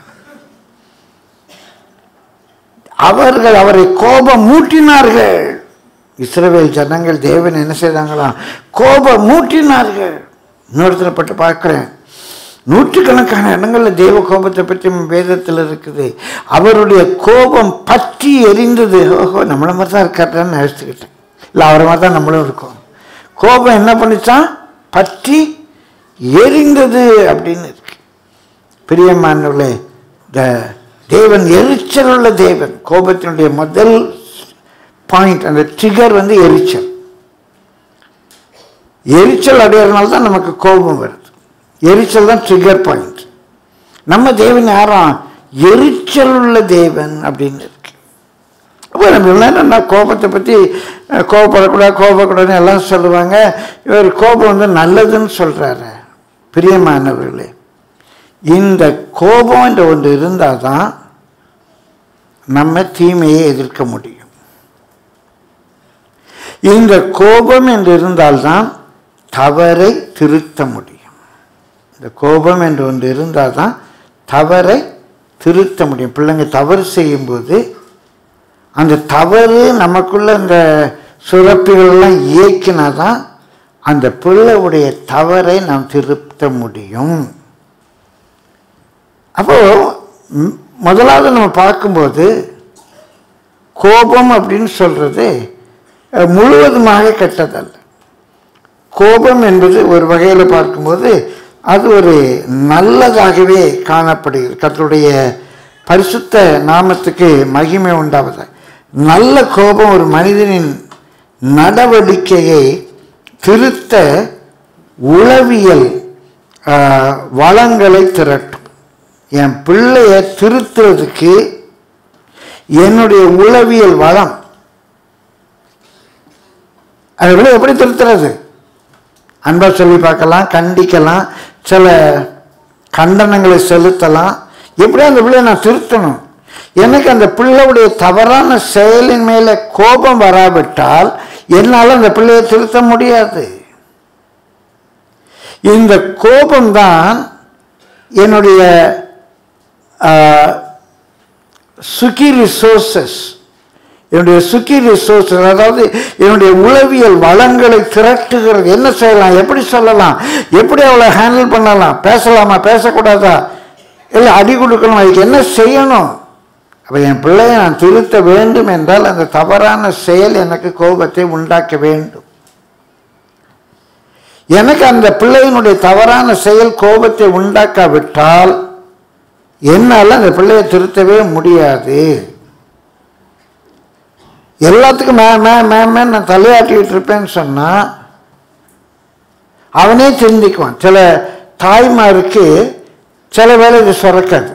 அவர்கள் அவரை கோபம் மூட்டினார்கள். இஸ்ரவேல் ஜனங்கள் தேவன் என்ன செய்தாங்களாம்? கோபம் மூட்டினார்கள். இன்னொருத்தரை பட்டு பார்க்குறேன், நூற்றுக்கணக்கான இடங்களில் தேவ கோபத்தை பற்றி வேதத்தில் இருக்குது. அவருடைய கோபம் பற்றி எரிந்தது. ஓஹோ, நம்மளை மாதிரி தான் இருக்காட்டான்னு நினைச்சுக்கிட்டேன். இல்லை, அவரை மாதிரி தான் நம்மளும் இருக்கோம். கோபம் என்ன பண்ணிச்சான்? பற்றி எரிந்தது அப்படின்னு இருக்கு. பிரியமானவர்களே, தேவன் எரிச்சல் உள்ள தேவன். கோபத்தினுடைய முதல் பாயிண்ட், அந்த ட்ரிகர் எரிச்சல். எரிச்சல் அடையிறதுனால தான் நமக்கு கோபம் வருது. எரிச்சல் தான் ட்ரிகர் பாயிண்ட். நம்ம தேவன் யாரும் எரிச்சல் உள்ள தேவன் அப்படின்னு இருக்கு. அப்போ நம்ம என்னன்னா கோபத்தை பற்றி கோபப்படக்கூடாதுன்னு எல்லாம் சொல்லுவாங்க. இவர் கோபம் நல்லதுன்னு சொல்கிறாரு. பிரியமானவர்களே, இந்த கோபம் என்ற ஒன்று இருந்தால் தான் நம்ம தீமையை எதிர்க்க முடியும். இந்த கோபம் என்று இருந்தால்தான் தவறை திருத்த முடியும். இந்த கோபம் என்று ஒன்று இருந்தால் தான் தவறை திருத்த முடியும். பிள்ளைங்க தவறு செய்யும்போது அந்த தவறு நமக்குள்ள இந்த சுரப்பிகளெல்லாம் இயக்கினா தான் அந்த பிள்ளையுடைய தவறை நாம் திருத்த முடியும். அப்போ முதலாவது நம்ம பார்க்கும்போது கோபம் அப்படின்னு சொல்றது முழுவதுமாக கெட்டதல்ல. கோபம் என்பது ஒரு வகையில் பார்க்கும்போது அது ஒரு நல்லதாகவே காணப்படுகிறது. கர்த்தருடைய பரிசுத்த நாமத்துக்கு மகிமை உண்டாவதாக. நல்ல கோபம் ஒரு மனிதனின் நடவடிக்கையை திருத்த உளவியல் வளங்களை திரட்டும். என் பிள்ளைய திருத்துறதுக்கு என்னுடைய உளவியல் வளம், அதை எப்படி திருத்துறது? அன்பா சொல்லி பார்க்கலாம், கண்டிக்கலாம், சில கண்டனங்களை செலுத்தலாம். எப்படியா அந்த பிள்ளையை நான் திருத்தணும். எனக்கு அந்த பிள்ளையுடைய தவறான செயலின் மேலே கோபம் வராவிட்டால் என்னால் அந்த பிள்ளையை திருத்த முடியாது. இந்த கோபம்தான் என்னுடைய சுகி ரிசோர்சஸ், என்னுடைய சுக்கி ரிசோர்ஸஸ், அதாவது என்னுடைய உளவியல் வளங்களை திரட்டுகிறது. என்ன செய்யலாம், எப்படி சொல்லலாம், எப்படி அவளை ஹேண்டில் பண்ணலாம், பேசலாமா பேசக்கூடாதா, இல்லை அடி கொடுக்கணும், அதுக்கு என்ன செய்யணும். அப்போ என் பிள்ளையை நான் திருத்த வேண்டும் என்றால் அந்த தவறான செயல் எனக்கு கோபத்தை உண்டாக்க வேண்டும். எனக்கு அந்த பிள்ளையினுடைய தவறான செயல் கோபத்தை உண்டாக்காவிட்டால் என்னால் அந்த பிள்ளையை திருத்தவே முடியாது. எல்லாத்துக்கும் மேம் நான் தலையாட்டிக்கிட்டு இருப்பேன்னு சொன்னால் அவனே திருந்திக்குவான். சில தாய்மாருக்கு சில வேளை இது சுரக்காது.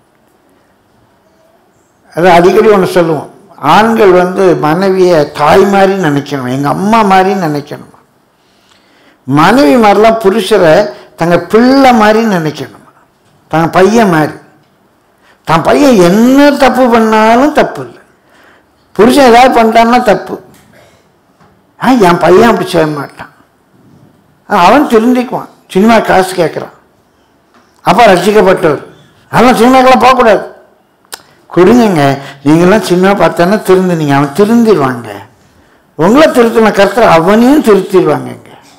அது அடிக்கடி ஒன்று சொல்லுவோம், ஆண்கள் மனைவியை தாய் மாதிரி நினைக்கணும், எங்கள் அம்மா மாதிரி நினைக்கணும். மனைவி மாதிரிலாம் புருஷரை தங்க பிள்ளை மாதிரி நினைக்கணும், தங்க பையன் மாதிரி. தான் பையன் என்ன தப்பு பண்ணாலும் தப்பு இல்லை, புருஷன் ஏதாவது பண்ணிட்டான்னா தப்பு. என் பையன் அப்படி செய்ய மாட்டான், அவன் திருந்திக்குவான். சினிமா காசு கேட்குறான், அப்பா ரசிக்கப்பட்டவர், அதெல்லாம் சினிமாக்கெல்லாம் போகக்கூடாது. கொடுங்க, நீங்களாம் சினிமா பார்த்தோன்னா திருந்துனீங்க, அவன் திருந்திடுவாங்க. உங்களை திருத்தின கருத்து அவனையும் திருத்திடுவாங்க.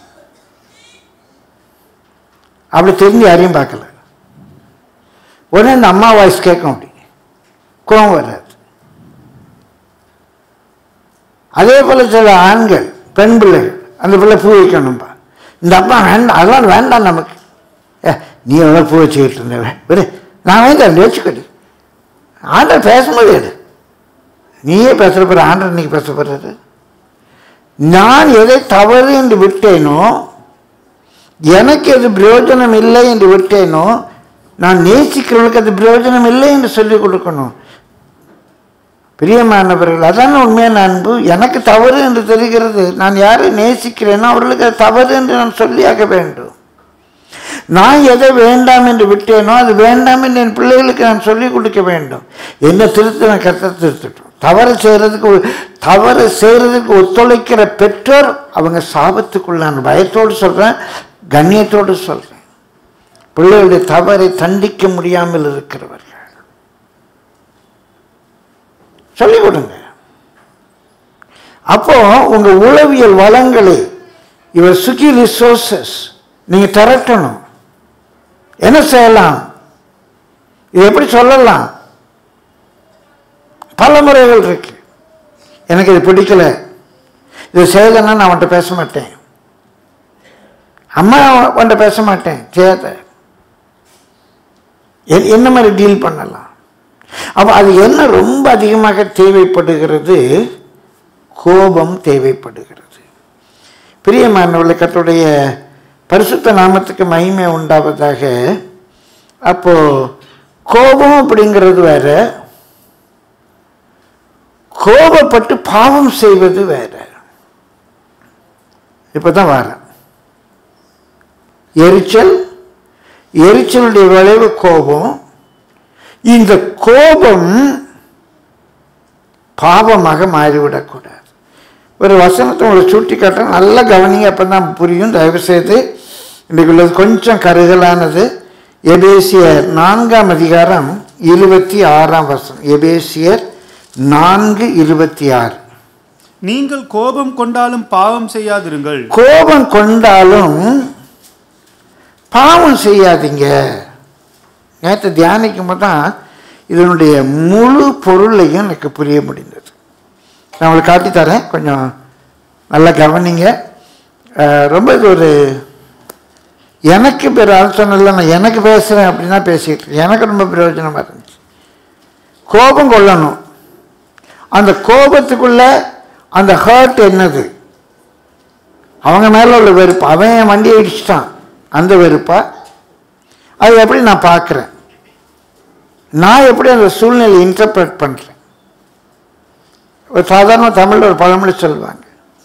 அப்படி தெரிஞ்சு யாரையும் பார்க்கல. உடனே இந்த அம்மா வாய்ஸ் கேட்க முடியும், கோவம் வராது. அதே போல் சில ஆண்கள் பெண் பிள்ளைகள் அந்த பிள்ளை பூ வைக்கணும்பா, இந்த அப்பா வேண்டாம், அதெல்லாம் வேண்டாம் நமக்கு. நீ எவ்வளோ பூ வச்சுக்கிட்டு இருந்தவன் விடு, நான் வேண்டாம் வச்சுக்கடி. ஆண்டர் பேசும்போது நீயே பேசுகிற போகிற, ஆண்டர் இன்னைக்கு பேச போகிறாரு. நான் எதை தவறு என்று விட்டேனோ, எனக்கு அது பிரயோஜனம் இல்லை என்று விட்டேனோ, நான் நேசிக்கிறவர்களுக்கு அது பிரயோஜனம் இல்லை என்று சொல்லிக் கொடுக்கணும். பிரியமானவர்கள், அதான உண்மையான அன்பு. எனக்கு தவறு என்று தெரிகிறது, நான் யாரை நேசிக்கிறேனோ அவர்களுக்கு அது தவறு என்று நான் சொல்லியாக வேண்டும். நான் எதை வேண்டாம் என்று விட்டேனோ அது வேண்டாம் என்று என் பிள்ளைகளுக்கு நான் சொல்லிக் கொடுக்க வேண்டும். என்ன திருத்தின கர்த்தர் திருத்தட்டும். தவறு செய்கிறதுக்கு ஒத்துழைக்கிற பெற்றோர் அவங்க சாபத்துக்குள்ள, நான் பயத்தோடு சொல்கிறேன், கண்ணியத்தோடு சொல்கிறேன். பிள்ளைகளுடைய தவறை தண்டிக்க முடியாமல் இருக்கிறவர்கள் சொல்லிக் கொடுங்க. அப்போ உங்க உளவியல் வளங்களை, யுவர் சுகி ரிசோர்சஸ் நீங்க திரட்டணும். என்ன செய்யலாம், இது எப்படி சொல்லலாம், பல முறைகள் இருக்கு. எனக்கு இது பிடிக்கல, இது செய்யலைன்னா நான் அவன்கிட்ட பேச மாட்டேன், அம்மா அவன்கிட்ட பேச மாட்டேன், செய்யாத. என்ன மாதிரி டீல் பண்ணலாம். அப்போ அது என்ன ரொம்ப அதிகமாக தேவைப்படுகிறது, கோபம் தேவைப்படுகிறது. பிரியமானவர்களே, கர்த்தருடைய பரிசுத்த நாமத்துக்கு மகிமை உண்டாவதாக. அப்போ கோபம் அப்படிங்கிறது வேற, கோபப்பட்டு பாவம் செய்வது வேற. இப்பதான் வர எரிச்சலுடைய விளைவு கோபம். இந்த கோபம் பாவமாக மாறிவிடக்கூடாது. ஒரு வசனத்தை உங்களை சுட்டி காட்டுற, நல்லா கவனிங்க, அப்போ தான் புரியும். தயவுசெய்து இன்றைக்கு உள்ளது கொஞ்சம் கருகலானது. எபேசியர் 4:26. எபேசியர் 4:26. நீங்கள் கோபம் கொண்டாலும் பாவம் செய்யாதிருங்கள். கோபம் கொண்டாலும் பாவம் செய்யாதீங்க. நேற்று தியானிக்கும் போது தான் இதனுடைய முழு பொருளையும் எனக்கு புரிய முடிந்தது. நான் உங்களுக்கு காட்டித்தரேன், கொஞ்சம் நல்லா கவனிங்க. ரொம்ப இது ஒரு எனக்கு பேர் ஆலோசனை இல்லை, நான் எனக்கு பேசுகிறேன் அப்படின்னா பேசிக்கிட்டு எனக்கு ரொம்ப பிரயோஜனமாக இருந்துச்சு. கோபம் கொள்ளணும். அந்த கோபத்துக்குள்ள அந்த ஹர்ட் என்னது, அவங்க மேலே உள்ள வெறுப்பு, அவன் என் வண்டியை இடிச்சிட்டான் அந்த வெறுப்பா, அது எப்படி நான் பார்க்குறேன், நான் எப்படி அந்த சூழ்நிலையை இன்டர்பிரட் பண்ணுறேன். ஒரு சாதாரண தமிழில் ஒரு பழமொழி சொல்லுவாங்க,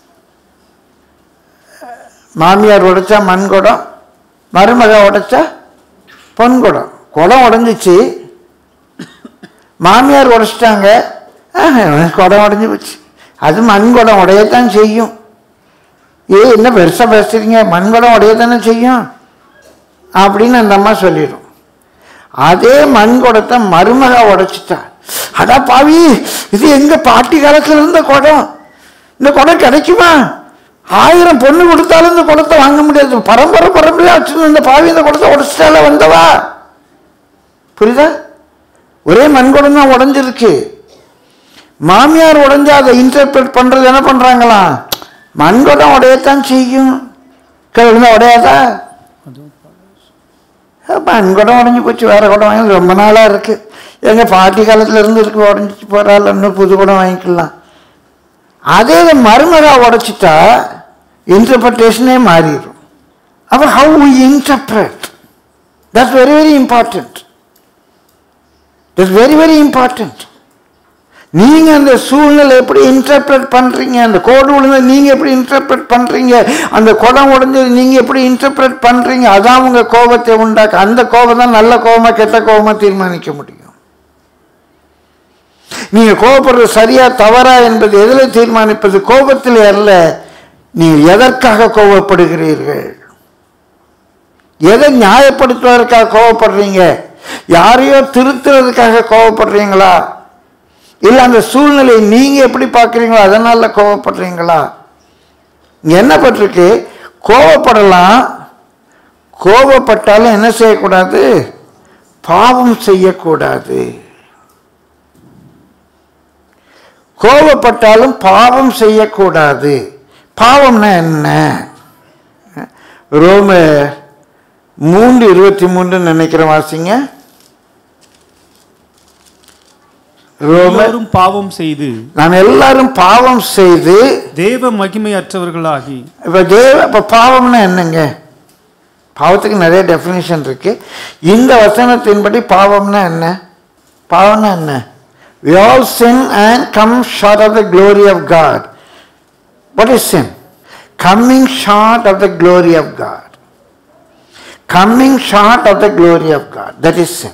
மாமியார் உடைச்சா மண் குடம், மருமக உடைச்சா பொன் குடம். குடம் உடஞ்சிச்சு, மாமியார் உடைச்சிட்டாங்க, குடம் உடஞ்சி போச்சு. அது மண் குடம் உடையத்தான் செய்யும். என்ன பெருசாக பேசுறீங்க, மண் குடம் உடையத்தானே செய்யும் அப்படின்னு அந்த அம்மா சொல்லிடும். அதே மண் குடத்தை மருமக உடைச்சிட்டா, அடா பாவி, இது எங்க பாட்டி காலத்துல இருந்த குடம், இந்த குடம் கிடைக்குமா? 1000 பொண்ணு கொடுத்தாலும் இந்த குடத்தை வாங்க முடியாது. பரம்பரையா வச்சிருந்த இந்த பாவி இந்த குடத்தை உடச்சிட்டால வந்தவா. புரியுதா? ஒரே மண்குடம் தான் உடஞ்சிருக்கு. மாமியார் உடஞ்சா அதை இன்டர்பிரட் பண்றது என்ன பண்றாங்களா? மண்குடம் உடையத்தான் செய்யும், விழுந்தா உடையாதா? மண்குடம் உடஞ்சி போச்சு, வேற குடம் வாங்கி ரொம்ப நாளா இருக்கு. எங்க பாட்டி காலத்துல இருந்து இருக்கு, உடஞ்சிச்சு போறாள், இன்னும் புது குடம் வாங்கிக்கலாம். அதே மருமகா உடைச்சிட்டா இன்டர்பிரேஷனே மாறிடும். அப்ப how we interpret, that's very very important. That's very very important. நீங்க அந்த சூழ்நிலை எப்படி இன்டர்பிரட் பண்றீங்க, அந்த கோடு விழுந்து நீங்க எப்படி இன்டர்பிரட் பண்றீங்க, அந்த குடம் உடைஞ்சது நீங்க எப்படி இன்டர்பிரட் பண்றீங்க, அதான் உங்க கோபத்தை உண்டாக்க. அந்த கோபம் தான் நல்ல கோபமா கெட்ட கோபமா தீர்மானிக்க முடியும். நீங்க கோபப்படுறது சரியா தவறா என்பது எதுல தீர்மானிப்பது? கோபத்தில் அல்ல. நீங்கள் எதற்காக கோபப்படுகிறீர்கள்? எதை நியாயப்படுத்துவதற்காக கோபப்படுறீங்க? யாரையோ திருத்துறதுக்காக கோபப்படுறீங்களா? இல்ல அந்த சூழ்நிலையை நீங்க எப்படி பார்க்குறீங்களோ அதனால கோபப்படுறீங்களா? என்ன பட்டிருக்கு? கோபப்படலாம், கோபப்பட்டாலும் என்ன செய்யக்கூடாது? பாவம் செய்யக்கூடாது. கோபப்பட்டாலும் பாவம் செய்யக்கூடாது. பாவம்னா என்ன? ரோமர் 3:23 நினைக்கிற வாசிங்க. எல்லாரும் பாவம் செய்து, நான் எல்லாரும் பாவம் செய்து தேவ மகிமையற்றவர்களாகி. இப்ப பாவம்னா என்னங்க? பாவத்துக்கு நிறைய டெஃபினிஷன் இருக்கு. இந்த வசனத்தின்படி பாவம்னா என்ன? பாவம்னா என்ன? We all sin and come short of the glory of God. What is sin? Coming short of the glory of God. Coming short of the glory of God. That is sin.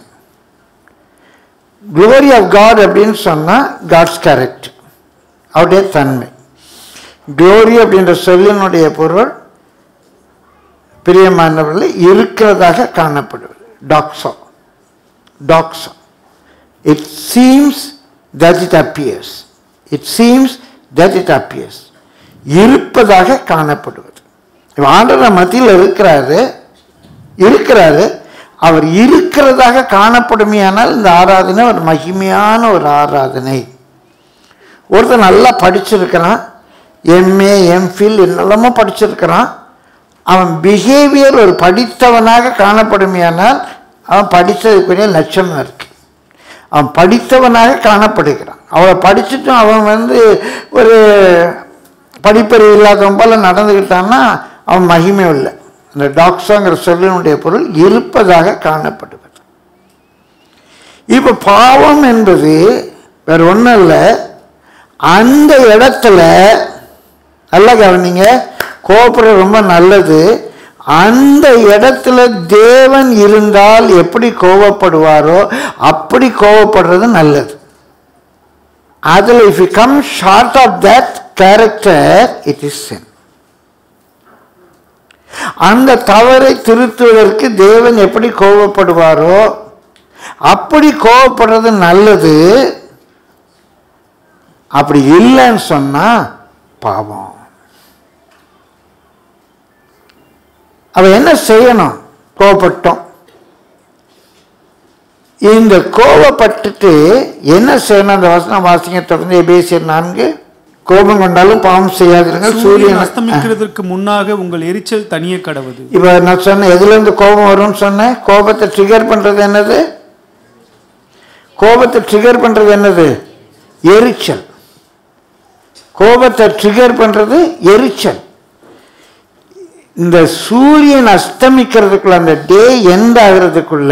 Glory of God அப்படின்னு சொன்னா God's character, அவருடைய தன்மை. Glory அப்படின்ற சொல்லினுடைய பொருள் பிரியமானவர்கள் இருக்கிறதாக காணப்படுவது. டாக்ஸா, டாக்ஸா. It seems that it appears. It seems that it appears. இருப்பதாக காணப்படுவது. ஆண்டவர் மத்தியில் இருக்கிறாரு, அவர் இருக்கிறதாக காணப்படுமையானால் இந்த ஆராதனை ஒரு மகிமையான ஒரு ஆராதனை. ஒருத்தர் நல்லா படிச்சிருக்கிறான், எம்ஏ எம்ஃபில் என்னெல்லாமோ படிச்சிருக்கிறான், அவன் பிஹேவியர் ஒரு படித்தவனாக காணப்படுமையானால் அவன் படித்ததுக்குரிய லட்சணம் இருக்கு. அவன் படித்தவனாக காணப்படுகிறான். அவளை படிச்சுட்டும் அவன் ஒரு படிப்பறிவு இல்லாதவன் போல நடந்துக்கிட்டான்னா அவன் மகிமை இல்லை. அந்த டாக்ஸாங்கிற சொல்லினுடைய பொருள் இருப்பதாக காணப்படுவது. இப்ப பாவம் என்பது வேற ஒன்றும் இல்லை. அந்த இடத்துல நல்லா கவனிங்க, கோபப்படுறது ரொம்ப நல்லது. அந்த இடத்துல தேவன் இருந்தால் எப்படி கோபப்படுவாரோ அப்படி கோபப்படுறது நல்லது. அதில் if you come short of that character, it is sin. அந்த தவறை திருத்துவதற்கு தேவன் எப்படி கோபப்படுவாரோ அப்படி கோபப்படுறது நல்லது. அப்படி இல்லைன்னு சொன்னா பாவம். அவ என்ன செய்யணும்? கோபப்பட்டோம். இந்த கோபப்பட்டுட்டு என்ன செய்யணும்? அந்த வசனம் வாசிங்க தொடர்ந்து. எபேசியர் 4. கோபம் கொண்டாலும் பாவம் செய்யாதீர்கள், சூரியன் அஸ்தமிக்கிறதுக்கு முன்னாக உங்கள் எரிச்சல் தனியே கடவுது. இப்ப நான் சொன்னேன் எதுல இருந்து கோபம் வரும்னு சொன்னேன். கோபத்தை ட்ரிகர் பண்றது என்னது? கோபத்தை ட்ரிகர் பண்றது என்னது? எரிச்சல். கோபத்தை ட்ரிகர் பண்றது எரிச்சல். இந்த சூரியன் அஸ்தமிக்கிறதுக்குள்ள, அந்த டே எண்ட் ஆகிறதுக்குள்ள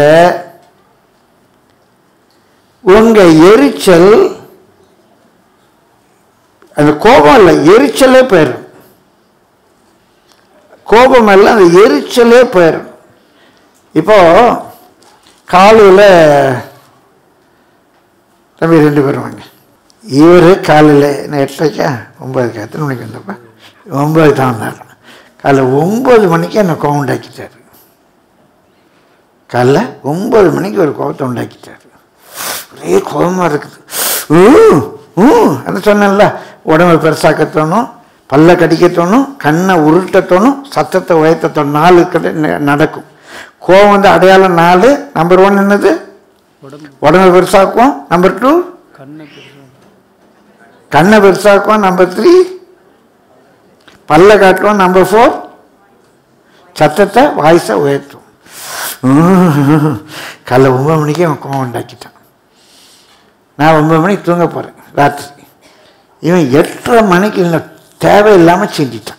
உங்க எரிச்சல், அந்த கோபம் இல்லை எரிச்சலே போயிடும். கோபம் இல்லை, அந்த எரிச்சலே போயிடும். இப்போ காலையில் தம்பி 2 பேரும் வாங்க. இவர் காலையில் 8:30 9 எத்தனை மணிக்கு வந்தப்ப 9 தான் வந்தார். காலைல 9 மணிக்கு என்னை கோபம் உண்டாக்கிட்டார். காலைல 9 மணிக்கு ஒரு கோபத்தை உண்டாக்கிட்டார். ஒரே கோபமாக இருக்குது. என்ன சொன்னேன்ல, உடம்பை பெருசாக்க தோணும், பல்ல கடிக்க தோணும், கண்ணை உருட்ட தோணும், சத்தத்தை உயர்த்த தோணும். 4 நடக்கும். கோபம் வந்து அடையாளம் 4. நம்பர் 1 என்னது? உடம்பை பெருசாக்குவோம். நம்பர் 2 கண்ணை பெருசாக்குவோம். நம்பர் 3 பல்ல காட்டுவோம். நம்பர் 4 சத்தத்தை வாய்ஸை உயர்த்துவோம். காலைல 9 மணிக்கு அவன் கோவம் உண்டாக்கிட்டான். நான் 9 மணிக்கு தூங்க போகிறேன் ராத்திரி. இவன் 8:30 மணிக்கு இல்லை தேவையில்லாமல் செஞ்சிட்டான்.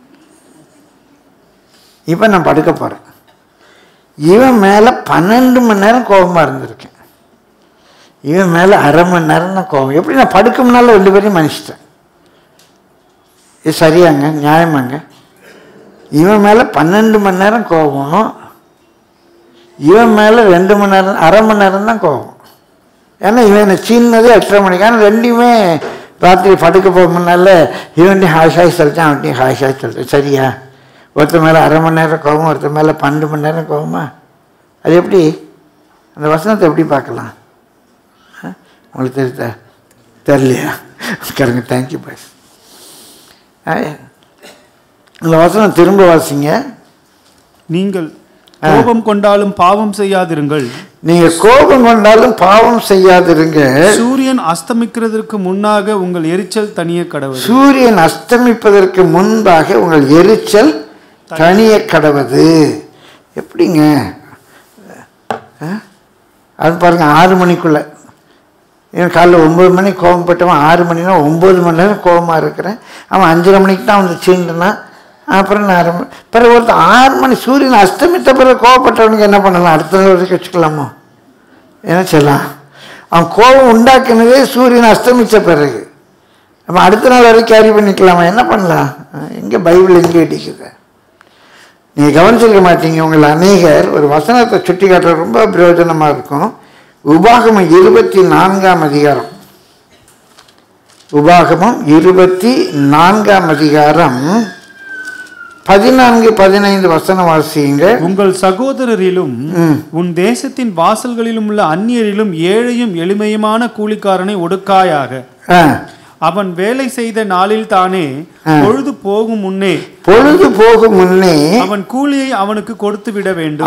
இப்போ நான் படுக்க போகிறேன். இவன் மேலே 12 மணி நேரம் கோபமாக இருந்திருக்கேன். இவன் மேலே அரை மணி நேரம் தான் கோபம். எப்படி நான் படுக்க முன்னால் 2 பேரையும் மன்னிச்சிட்டேன். இது சரியாங்க? நியாயமாங்க? இவன் மேலே 12 மணி நேரம் கோபம், இவன் மேலே 2 மணி நேரம், அரை மணி நேரம் தான் கோபம். ஏன்னா இவன் சின்னது 8:30 மணிக்கு. ஆனால் 2மே ராத்திரி படுக்க போக முன்னால இவன்ட்டையும் ஹாய் சொல்லிட்டான், அவன்ட்டையும் ஹாய் சொல்லிட்டேன். சரியா? ஒருத்தர் மேலே அரை மணி நேரம் கோபம், ஒருத்தர் மேலே 12 மணி நேரம் கோபமா? அது எப்படி? அந்த வசனத்தை எப்படி பார்க்கலாம்? உங்களுக்கு தெரியலையா? கருங்க. Thank you boys. இந்த வசனம் திரும்ப வாசிங்க. நீங்கள் கோபம் கொண்டாலும் பாவம் செய்யாதிருங்கள். நீங்க கோபம் கொண்டாலும் பாவம் செய்யாதிருங்க. சூரியன் அஸ்தமிக்கிறதற்கு முன்னாக உங்கள் எரிச்சல் தனிய கடவுது. சூரியன் அஸ்தமிப்பதற்கு முன்பாக உங்கள் எரிச்சல் தனிய கடவுது. எப்படிங்க அது பாருங்க. 6 மணிக்குள்ள இவன் காலைல 9 மணிக்கு கோபப்பட்டவன் 6 மணினா 9 மணி நேரம் கோபமாக இருக்கிறேன். அவன் 5:30 மணிக்கு தான் வந்து சீண்டுனான். அப்புறம் நான் பிறகு ஒருத்தர் 6 மணி சூரியன் அஸ்தமித்த பிறகு கோவப்பட்டவனுக்கு என்ன பண்ணலாம்? அடுத்த நாள் வரைக்கும் வச்சுக்கலாமோ? என்ன செய்யலாம்? அவன் கோபம் உண்டாக்குனதே சூரியன் அஸ்தமித்த பிறகு. நம்ம அடுத்த நாள் வரைக்கும் கேரி பண்ணிக்கலாமா? என்ன பண்ணலாம்? எங்கே பைபிள் எங்கே அடிக்குது? நீங்கள் கவனிச்சிருக்க மாட்டீங்க. உங்களை அநேகர் ஒரு வசனத்தை சுட்டி காட்டுற ரொம்ப பிரயோஜனமாக இருக்கும். உபாகமம் 24ஆம் அதிகாரம். உபாகமம் 24ஆம் அதிகாரம் 14-15 வசனம் வாசியுங்க. உங்கள் சகோதரரிலும் உன் தேசத்தின் வாசல்களிலும் உள்ள அந்நியரிலும் ஏழையும் எளிமையுமான கூலிக்காரனை ஒடுக்காயாக. அவன் வேலை செய்த நாளில் தானே பொழுது போகும் முன்னே அவன் கூலியை அவனுக்கு கொடுத்து விட வேண்டும்.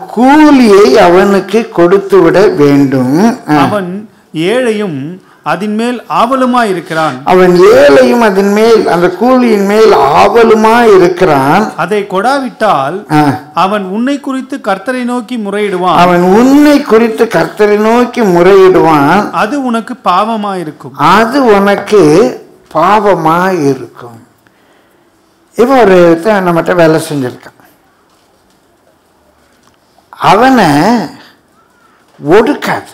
அவன் ஏழையும் அதன் மேல் ஆவலுமாய் இருக்கிறான். அந்த கூலியின் மேல் ஆவலுமாய் இருக்கிறான். அதை கொடாவிட்டால் அவன் உன்னை குறித்து கர்த்தரை நோக்கி முறையிடுவான். அது உனக்கு பாவமாயிருக்கும். இவன் ஒரு நம்மகிட்ட வேலை செஞ்சிருக்கான். அவனை ஒடுக்காத.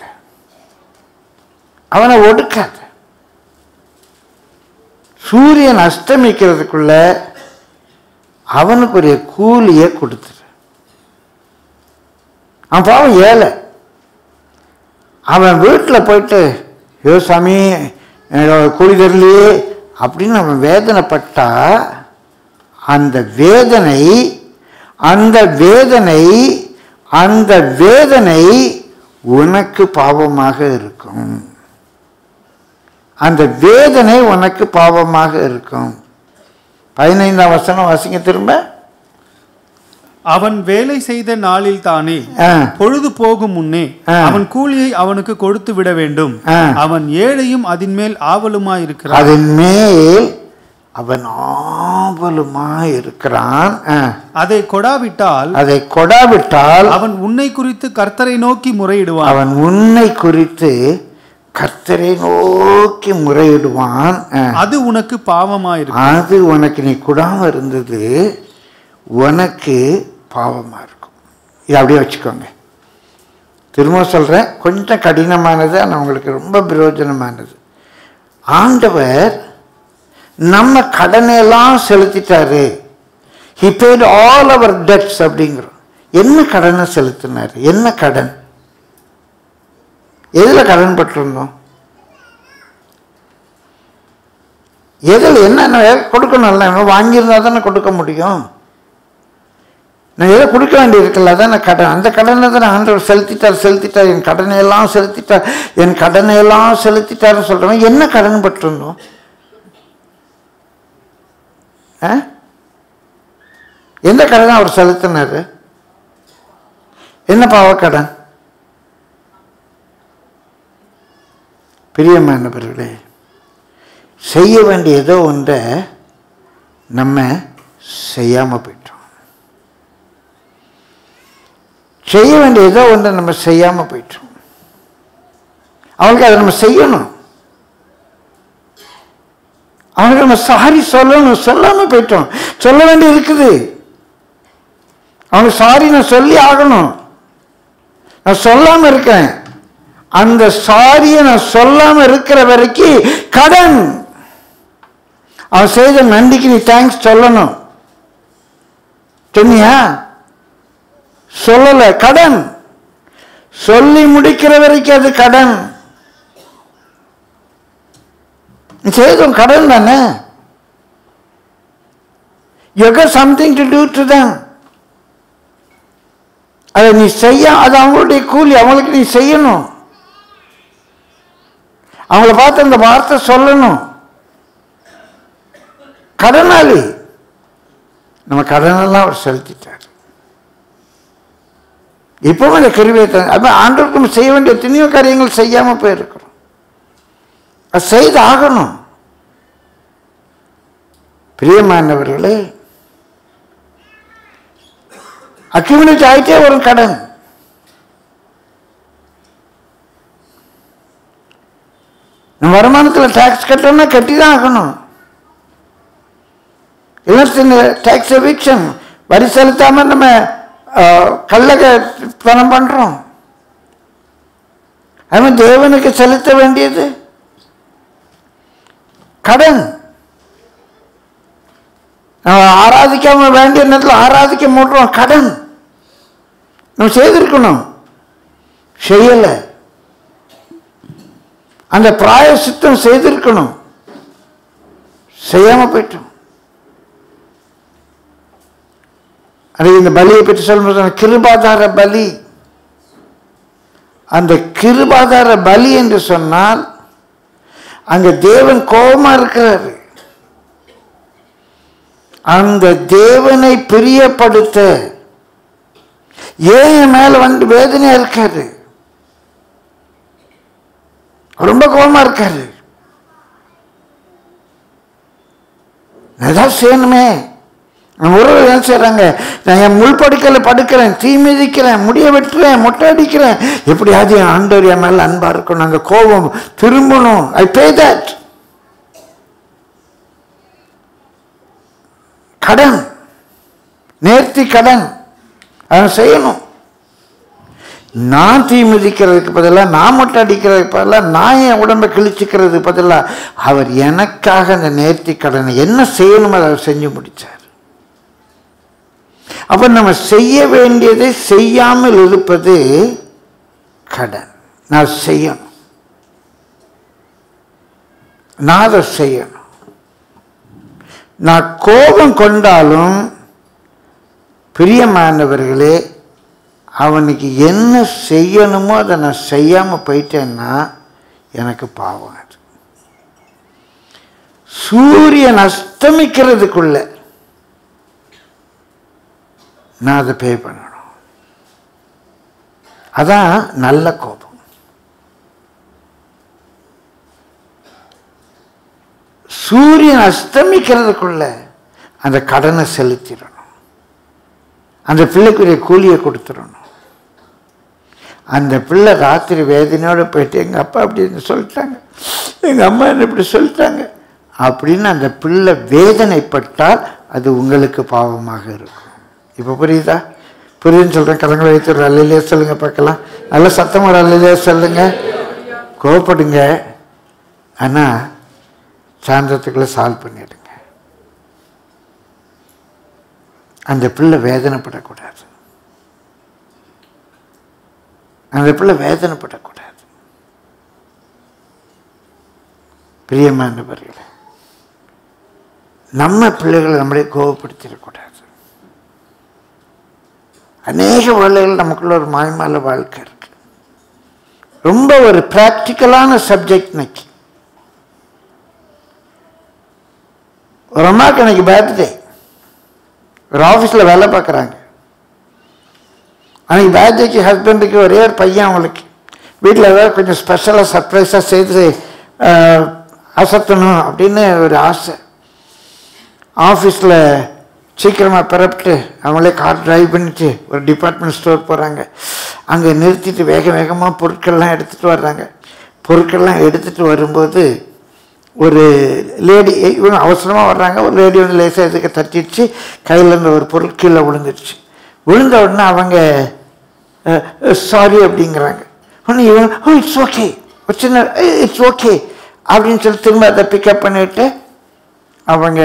சூரியன் அஸ்தமிக்கிறதுக்குள்ள அவனுக்குரிய கூலியை கொடுத்துரு. அவன் பாவம் ஏழை. அவன் வீட்டில் போயிட்டு ஐயோ சாமி கூலி தரலையே அப்படின்னு அவன் வேதனைப்பட்டா அந்த வேதனை உனக்கு பாவமாக இருக்கும். அந்த வேதனை உனக்கு பாவமாக இருக்கும். 15ஆம் வசனம் வாசிங்க திரும்ப. அவன் வேலை செய்த நாளில் தானே பொழுது போகும் முன்னே அவன் கூலியை அவனுக்கு கொடுத்து விட வேண்டும். அவன் ஏழையும் அதன் மேல் ஆவலுமாயிருக்கிறான். அதை கொடாவிட்டால் அவன் உன்னை குறித்து கர்த்தரை நோக்கி முறையிடுவான். அது உனக்கு பாவமாயிருக்கும். அது உனக்கு நீ கூடாம இருந்தது உனக்கு பாவமா இருக்கும். இது அப்படியே வச்சுக்கோங்க. திரும்ப சொல்றேன், கொஞ்சம் கடினமானது, ஆனால் உங்களுக்கு ரொம்ப பிரயோஜனமானது. ஆண்டவர் நம்ம கடனையெல்லாம் செலுத்திட்டாரு. He paid all our debts அப்படிங்கிறோம். என்ன கடனை செலுத்தினாரு? என்ன கடன்? எதில் கடன் பட்டிருந்தோம்? எதில் என்னென்ன கொடுக்கணும்ல? வாங்கியிருந்தா தானே கொடுக்க முடியும். நான் ஏதோ கொடுக்க வேண்டியிருக்கல, அதான் நான் கடன். அந்த கடனை தான் ஆண்டவர் செலுத்திட்டார், என் கடனையெல்லாம் செலுத்திட்டார்னு சொல்கிறவன் என்ன கடன் பட்டிருந்தோம்? எந்த கடன் அவர் செலுத்தினார்? என்ன பாவக்கடன்? பிரியமானவர்களே, செய்ய வேண்டிய ஏதோ ஒன்றை நம்ம செய்யாமல் போயிட்டோம். செய்ய வேண்டிய ஏதோ ஒன்றை நம்ம செய்யாமல் போயிட்டோம். அவங்களுக்கு அதை நம்ம செய்யணும். அவங்களுக்கு நம்ம சாரி சொல்லணும், சொல்லாமல் போயிட்டோம். சொல்ல வேண்டி இருக்குது. அவங்க சாரி நான் சொல்லி ஆகணும். நான் சொல்லாமல் இருக்கேன். அந்த சாரியை நான் சொல்லாமல் இருக்கிற வரைக்கும் கடன். அவன் செய்த நன்றிக்கு நீ தேங்க்ஸ் சொல்லணும். சொன்னியா? சொல்லல, கடன். சொல்லி முடிக்கிற வரைக்கும் அது கடன். செய்தும் கடன் தானே. You got something to do to them. அதை நீ செய்ய, அது அவங்களுடைய கூலி. அவங்களுக்கு நீ செய்யணும். அவங்கள பார்த்து அந்த வார்த்தை சொல்லணும். கடனாளி. நம்ம கடனெல்லாம் அவர் செலுத்திட்டார். இப்பவும் அந்த கருவியை ஆண்டவருக்கு நம்ம செய்ய வேண்டிய எத்தனையோ காரியங்கள் செய்யாம போயிருக்கிறோம். அது செய்து ஆகணும். பிரியமானவர்களே, அக்யூமிலேட் ஆயிட்டே வரும் கடன். நம்ம வருமானத்தில் டாக்ஸ் கட்டணும்னா கட்டி தான் ஆகணும். டாக்ஸ் எவிக்ஷன், வரி செலுத்தாம நம்ம கள்ளக பணம் பண்றோம். அவன் தேவனுக்கு செலுத்த வேண்டியது கடன். நம்ம ஆராதிக்காம வேண்டிய நேரத்தில் ஆராதிக்க மாட்டோம், கடன். நம்ம செய்திருக்கணும், செய்யல. அந்த பிராயசித்தம் செய்திருக்கணும், செய்யாம போயிட்டோம். இந்த பலியை பற்றி சொல்லும்போது கிருபாதார பலி. அந்த கிருபாதார பலி என்று சொன்னால் அங்க தேவன் கோபமா இருக்கிறாரு. அந்த தேவனை பிரியப்படுத்த ஏன் மேல வந்து வேதனையா இருக்காரு, ரொம்ப கோபமா இருக்காரு. ஏதாவது செய்யணுமே. உறவு என்ன செய்யறாங்க? நான் என் முள் படுக்கல படுக்கிறேன், தீ மிதிக்கிறேன், முடிய வெட்டுறேன், மொட்டை அடிக்கிறேன், எப்படியாவது என் ஆண்டவர் என் மேல அன்பா இருக்கணும், அங்க கோபம் திரும்பணும். I pay that. கடன், நேர்த்தி கடன், அதை செய்யணும். நான் தீ மிதிக்கிறதுக்கு பதிலாக, நான் மொட்டை அடிக்கிறதுக்கு பதிலாக, நான் என் உடம்பை கிழிச்சிக்கிறதுக்கு பதிலாக அவர் எனக்காக அந்த நேர்த்தி கடனை என்ன செய்யணுமோ அதை செஞ்சு முடிச்சார். அப்ப நம்ம செய்ய வேண்டியதை செய்யாமல் இருப்பது கடன். நான் செய்யணும், நான் அதை செய்யணும். நான் கோபம் கொண்டாலும் பிரியமானவர்களே, அவனுக்கு என்ன செய்யணுமோ அதை நான் செய்யாம போயிட்டேன்னா எனக்கு பாவம். அது சூரியன் அஸ்தமிக்கிறதுக்குள்ள நான் அதை பே பண்ணணும். அதான் நல்ல கோபம். சூரியன் அஸ்தமிக்கிறதுக்குள்ள அந்த கடனை செலுத்திடணும். அந்த பிள்ளைக்குரிய கூலியை கொடுத்துடணும். அந்த பிள்ளை ராத்திரி வேதனையோடு போயிட்டு எங்கள் அப்பா அப்படின்னு சொல்லிட்டாங்க, எங்கள் அம்மா என்ன இப்படி சொல்லிட்டாங்க அப்படின்னு அந்த பிள்ளை வேதனைப்பட்டால் அது உங்களுக்கு பாவமாக இருக்கும். இப்போ புரியுதா? புரியுதுன்னு சொல்கிறேன். கரங்களை வைத்து ஒரு அல்லையிலே சொல்லுங்க பார்க்கலாம். நல்ல சத்தமாக அல்லையிலே சொல்லுங்க. கோவப்படுங்க, ஆனால் சாயந்தரத்துக்குள்ளே சால்வ் பண்ணிடுங்க. அந்த பிள்ளை வேதனைப்படக்கூடாது. அந்த பிள்ளை வேதனைப்படக்கூடாது. பிரியமானவர்களே, நம்ம பிள்ளைகளை நம்மளே கோபப்படுத்திடக்கூடாது. அநேக வேளைகள் நமக்குள்ள ஒரு மாய்மால வாழ்க்கை இருக்கு. ரொம்ப ஒரு ப்ராக்டிக்கலான சப்ஜெக்ட் இன்னைக்கு. ஒரு அம்மாவுக்கு எனக்கு பர்த்டே, ஒரு ஆஃபீஸில் வேலை பார்க்குறாங்க. அன்றைக்கி பர்த்டேக்கு ஹஸ்பண்டுக்கு ஒரே ஒரு பையன். அவங்களுக்கு வீட்டில் ஏதாவது கொஞ்சம் ஸ்பெஷலாக சர்ப்ரைஸாக செய்து அசத்தணும் அப்படின்னு ஒரு ஆசை. ஆஃபீஸில் சீக்கிரமாக பிறப்பிட்டு அவங்களே கார் டிரைவ் பண்ணிட்டு ஒரு டிபார்ட்மெண்ட் ஸ்டோர் போகிறாங்க. அங்கே நிறுத்திட்டு வேக வேகமாக பொருட்கள்லாம் எடுத்துகிட்டு வர்றாங்க. பொருட்கள்லாம் எடுத்துகிட்டு வரும்போது ஒரு லேடி, இவங்க அவசரமாக வர்றாங்க, ஒரு லேடி வந்து லேசாக இதுக்கு தட்டிடுச்சு, கையில் இருந்த ஒரு பொருள் கீழே விழுந்துடுச்சு. விழுந்த உடனே அவங்க சாரி அப்படிங்கிறாங்க. ஒன்று இவங்க இட்ஸ் ஓகே, ஒரு சின்ன இட்ஸ் ஓகே அப்படின்னு சொல்லி திரும்ப அதை பிக்கப் பண்ணிவிட்டு அவங்க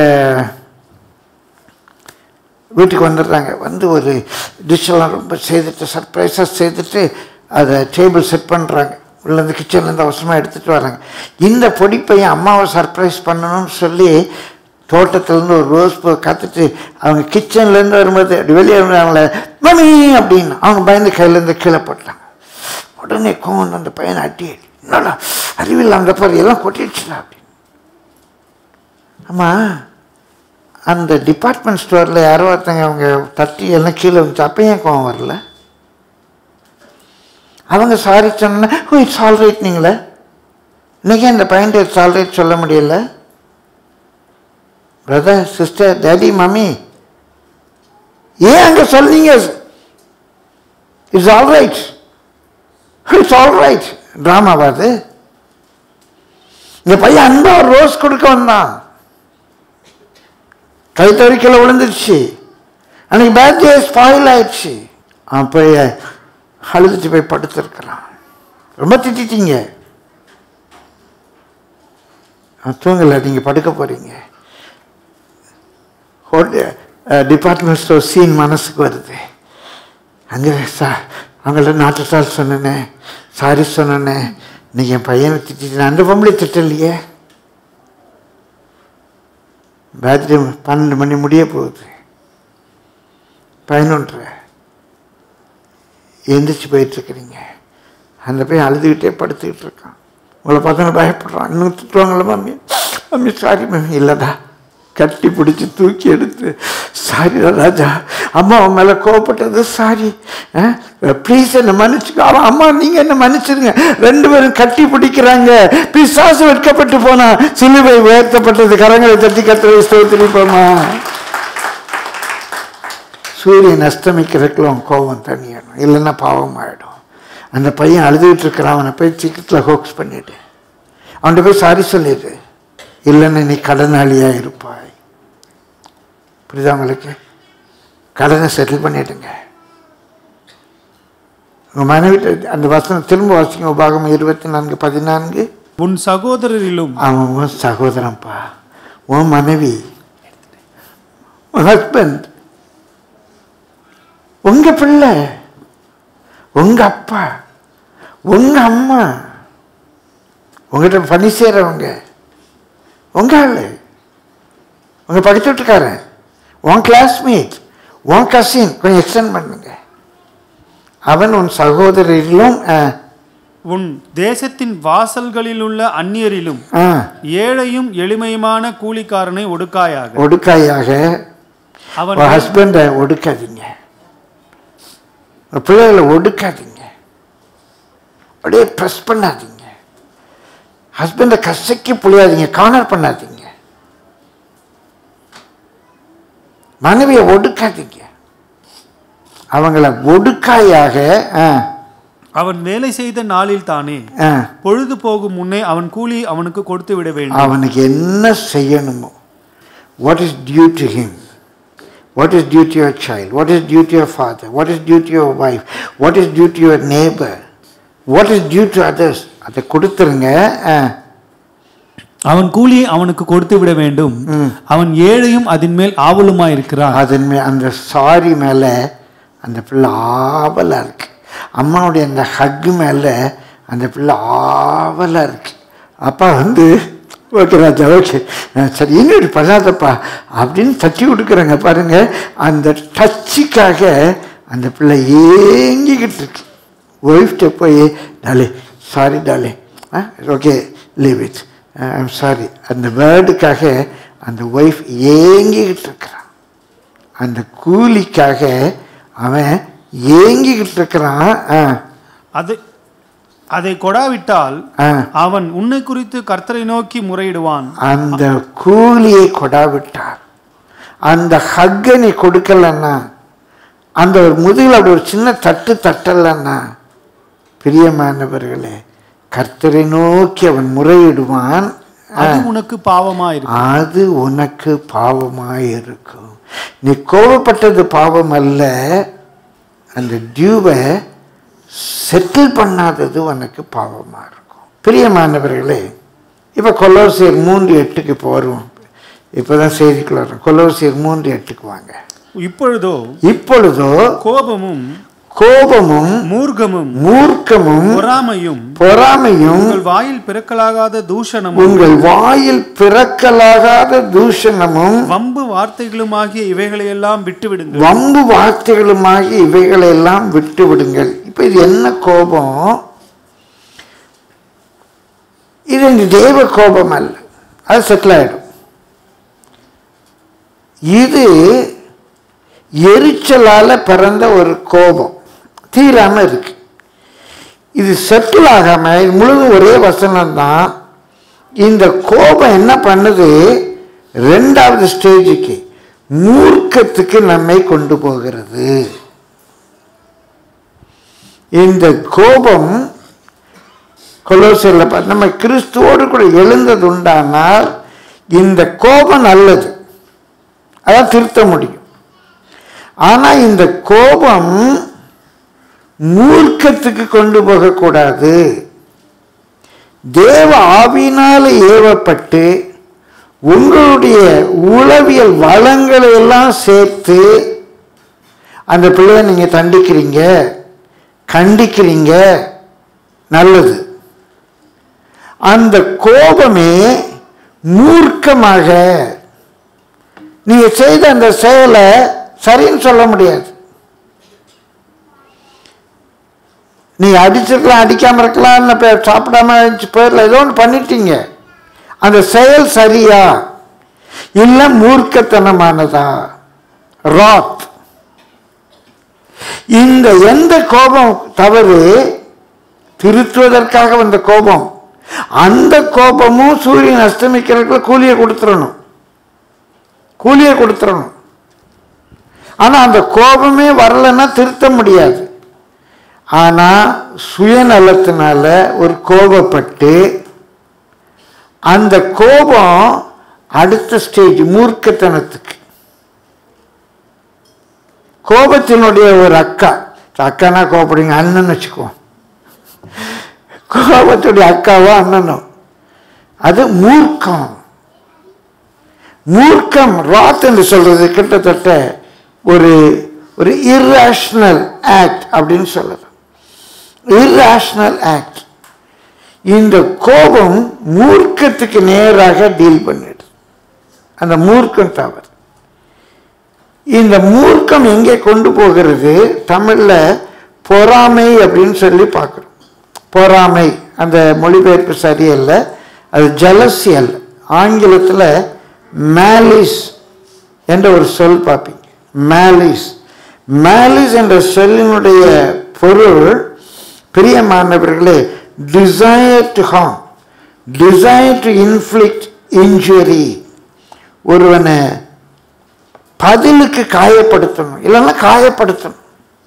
வீட்டுக்கு வந்துடுறாங்க. வந்து ஒரு டிஷ்ஷெல்லாம் ரொம்ப செய்துட்டு சர்ப்ரைஸாக செய்துட்டு அதை டேபிள் செட் பண்ணுறாங்க. உள்ளேருந்து கிச்சன்லேருந்து அவசரமாக எடுத்துகிட்டு வராங்க. இந்த பொடிப்பையன் அம்மாவை சர்ப்ரைஸ் பண்ணணும்னு சொல்லி தோட்டத்துலேருந்து ஒரு ரோஸ் பூ காத்துட்டு அவங்க கிச்சன்லேருந்து வரும்போது அப்படி வெளியே அவங்கள மம்மி அப்படின்னு அவங்க பயந்து கையிலேருந்து கீழே போட்டாங்க. உடனே கோவம் அந்த பையனை அடி என்னடா அறிவில்லை அந்த பாரு எல்லாம் கொட்டிடுச்சுடா அப்படின்னு. ஆமாம், அந்த டிபார்ட்மெண்ட் ஸ்டோரில் யாரோ ஒருத்தங்க அவங்க தட்டி எல்லாம் கீழே வந்துச்சு, அப்பயும் கோவம் வரல. அவங்க சாரி சொன்னா இட்ஸ் ஆல் ரைட். நீங்களே இன்றைக்கி அந்த பையன்ட்டு இட்ஸ் ஆல் ரைட் சொல்ல முடியல? பிரதர், சிஸ்டர், டேடி, மம்மி, ஏன் அங்கே சொன்னீங்க it's all right? It's all right ட்ராமாவாது. இந்த பையன் அந்த ஒரு ரோஸ் கொடுக்க வந்தான், கை தறிக்கல விழுந்துருச்சு. அன்னைக்கு பர்த்டே ஸ்பாயில் ஆயிடுச்சு. அவன் போய் அழுதுட்டு போய் படுத்துருக்கிறான். ரொம்ப திட்டிட்டீங்க, தூங்கலை, நீங்கள் படுக்க போகிறீங்க. டிபார்ட்மெண்ட் ஸ்டோர் சீன் மனசுக்கு வருது. அங்கே அவங்கள்ட்ட நாட்டுத்தால் சொன்னேனே, சாரி சொன்னேனே, இன்னைக்கு என் பையனை திட்டிட்டேன். அந்த பொம்பளை திட்டலையே. பர்த்டே 12 மணி முடிய போகுது, 11 எந்திரிச்சு போயிட்டுருக்குறீங்க. அந்த பையன் அழுதுகிட்டே படுத்துக்கிட்டு இருக்கான். உங்களை பார்த்தா பயப்படுறான். இன்னும் திட்டுவாங்கள மம்மி, மம்மி சாரி மம்மி. இல்லைடா, கட்டி பிடிச்சி தூக்கி எடுத்து சாரிடா ராஜா, அம்மா அவன் மேலே கோவப்பட்டது சாரி, ப்ளீஸ் என்னை மன்னிச்சுக்கோ. அவன் அம்மா நீங்கள் என்ன மன்னிச்சிருங்க. 2 பேரும் கட்டி பிடிக்கிறாங்க. பிசாசு வெட்கப்பட்டு போனா, சிலுவை உயர்த்தப்பட்டது. கரங்களை தட்டி கர்த்தரை ஸ்தோத்திரிப்போமா. சூரியன் அஸ்தமிக்கிறதுக்குள்ள அவன் கோபம் தனியாடும், இல்லைன்னா பாவம் ஆகிடும். அந்த பையன் அழுதுகிட்டு இருக்கிறான். அவனை போய் சீக்கிரத்தில் ஹோக்ஸ் பண்ணிவிட்டு அவன்கிட்ட போய் சாரி சொல்லிடு, இல்லைன்னா நீ கடனாளியாக இருப்பாய். புரியுதா உங்களுக்கு? கடனை செட்டில் பண்ணிடுங்க. உங்கள் மனைவிட்ட அந்த வசனம் திரும்ப வாசிங்க. உபாகமம் 24:14. உன் சகோதரரிலும், அவன் உன் சகோதரன்ப்பா, உன் மனைவி, உன் ஹஸ்பண்ட், உங்க பிள்ளை, உங்க அப்பா, உங்க அம்மா, உங்ககிட்ட பணி செய்கிறவங்க, உங்க ஆளு, உங்க பக்கத்து வீட்டுக்காரன், உன் கிளாஸ்மேட், உன் கசின், கொஞ்சம் எக்ஸ்டெண்ட் பண்ணுங்க. அவன் உன் சகோதரிலும் உன் தேசத்தின் வாசல்களில் உள்ள அந்நியரிலும் ஏழையும் எளிமையுமான கூலிக்காரனை ஒடுக்காயாக. அவன் ஹஸ்பண்டை ஒடுக்காதீங்க, பிள்ளைகளை ஒடுக்காதீங்க, அப்படியே ப்ரெஸ் பண்ணாதீங்க. ஹஸ்பண்டை கசக்கி புளியாதீங்க, கார்னர் பண்ணாதீங்க. மனைவியை ஒடுக்காதீங்க, அவங்கள ஒடுக்காயாக. அவன் வேலை செய்த நாளில் தானே பொழுது போகும் முன்னே அவன் கூலி அவனுக்கு கொடுத்து விட வேண்டும். அவனுக்கு என்ன செய்யணுமோ, what is due to him, what is due to your child, what is due to your father, what is due to your wife, what is due to your neighbor, what is due to others, அதை கொடுத்துருங்க. அவன் கூலியை அவனுக்கு கொடுத்து விட வேண்டும். அவன் ஏழையும் அதன் மேல் ஆவலுமா இருக்கிறான். அதன் மேல் அந்த சாரி மேலே அந்த பிள்ளை ஆவலாக இருக்கு. அம்மாவுடைய அந்த ஹக்கு மேலே அந்த பிள்ளை ஆவலாக இருக்கு. அப்பா வந்து ஓகே ராஜா, ஓகே சரி, இன்னும் இப்படி பண்ணாதப்பா அப்படின்னு தட்டி கொடுக்குறாங்க பாருங்க. அந்த டச்சுக்காக அந்த பிள்ளை ஏங்கிக்கிட்டு இருக்கு. ஒய்ஃப்ட்ட போய் டாலே சாரி டாலே okay leave it I'm sorry அந்த வேர்டுக்காக அந்த ஒய்ஃப் ஏங்கிக்கிட்டு இருக்கிறான். அந்த கூலிக்காக அவன் ஏங்கிக்கிட்டு இருக்கிறான். அதை கொடாவிட்டால் அவன் உன்னை குறித்து கர்த்தரை நோக்கி முறையிடுவான். அந்த கூலியை கொடாவிட்டால், அந்த ஹக்கை நீ கொடுக்கலன்னா, அந்த ஒரு முதுகில் அப்படி ஒரு சின்ன தட்டலன்னா, பிரியமானவர்களே, கர்த்தரை நோக்கி அவன் முறையிடுவான். அது உனக்கு பாவமாயிருக்கும். அது உனக்கு பாவமாயிருக்கும். நீ கோபப்பட்டது பாவம் அல்ல, அந்த டியூவை செட்டில் பண்ணாதது உனக்கு பாவமா இருக்கும். பிரியமானவர்களே, இப்ப கொலோசியர் 3:8 போறோம். இப்பதான் செய்திக்குள்ள வரும். கொலோசியர் 3:8 வாங்க. இப்பொழுதோ கோபமும் மூர்க்கமும் பொறாமையும் உங்கள் வாயில் பிறக்கலாகாத தூஷணமும் வம்பு வார்த்தைகளுமாகிய இவைகளையெல்லாம் விட்டுவிடுங்கள். இப்ப இது என்ன கோபம்? இது இந்த தேவ கோபம் அல்ல, அது செட்டில் ஆயிடும். இது எரிச்சலால பிறந்த ஒரு கோபம், தீராம இருக்கு. இது செட்டில் ஆகாம முழுதும் ஒரே வசனம் தான். இந்த கோபம் என்ன பண்ணுது? 2வது ஸ்டேஜுக்கு, மூர்க்கத்துக்கு நம்மை கொண்டு போகிறது. இந்த கோபம் கொலோசியர்ல நம்ம கிறிஸ்துவோடு கூட எழுந்தது உண்டானால் இந்த கோபம் நல்லது, அதான் திருத்த முடியும். ஆனா இந்த கோபம் மூர்க்கத்துக்கு கொண்டு போகக்கூடாது. தேவ ஆவியினால ஏவப்பட்டு உங்களுடைய உளவியல் வளங்களை எல்லாம் சேர்த்து அந்த பிள்ளையை நீங்க தண்டிக்கிறீங்க, கண்டிக்கிறீங்க, நல்லது. அந்த கோபமே மூர்க்கமாக நீங்க செய்த அந்த செயலை சரின்னு சொல்ல முடியாது. நீ அடிச்சிருக்கலாம், அடிக்காம இருக்கலாம், சாப்பிடாம போயிடலாம், ஏதோ ஒன்று பண்ணிட்டீங்க. அந்த செயல் சரியா இல்ல மூர்க்கத்தனமானதா? ராத். இந்த எந்த கோபம் தவறு? திருத்துவதற்காக வந்த கோபம். அந்த கோபமும் சூரியன் அஸ்தமிக்கிறதுக்குள்ள கூலியை கொடுத்துடணும். ஆனா அந்த கோபமே வரலன்னா திருத்த முடியாது. ஆனா சுயநலத்தினால ஒரு கோபப்பட்டு அந்த கோபம் அடுத்த ஸ்டேஜ் மூர்க்கத்தனத்துக்கு. கோபத்தினுடைய ஒரு அக்கானா கோபப்படுங்க, அண்ணன் வச்சுக்குவோம். கோபத்துடைய அக்காவோ அண்ணனோ, அது மூர்க்கம். ராத் என்று சொல்றது கிட்டத்தட்ட ஒரு irrational act அப்படின்னு சொல்றது. irrational act. இந்த கோபம் மூர்க்கத்துக்கு நேராக டீல் பண்ணிடு. அந்த மூர்க்கம் தவறு. இந்த மூர்க்கம் எங்கே கொண்டு போகிறது? தமிழ்ல பொறாமை அப்படின்னு சொல்லி பார்க்கிறோம். பொறாமை அந்த மொழிபெயர்ப்பு சரியில்லை, அது ஜலசி அல்ல. ஆங்கிலத்தில் மேலிஸ் என்ற ஒரு சொல் பார்ப்பீங்க. மேலிஸ் என்ற சொல்லினுடைய பொருள், பிரியமானவர்களே, desire to harm, desire to inflict injury. ஒருவனை பதிலுக்கு காயப்படுத்தணும், இல்லைன்னா காயப்படுத்தணும்.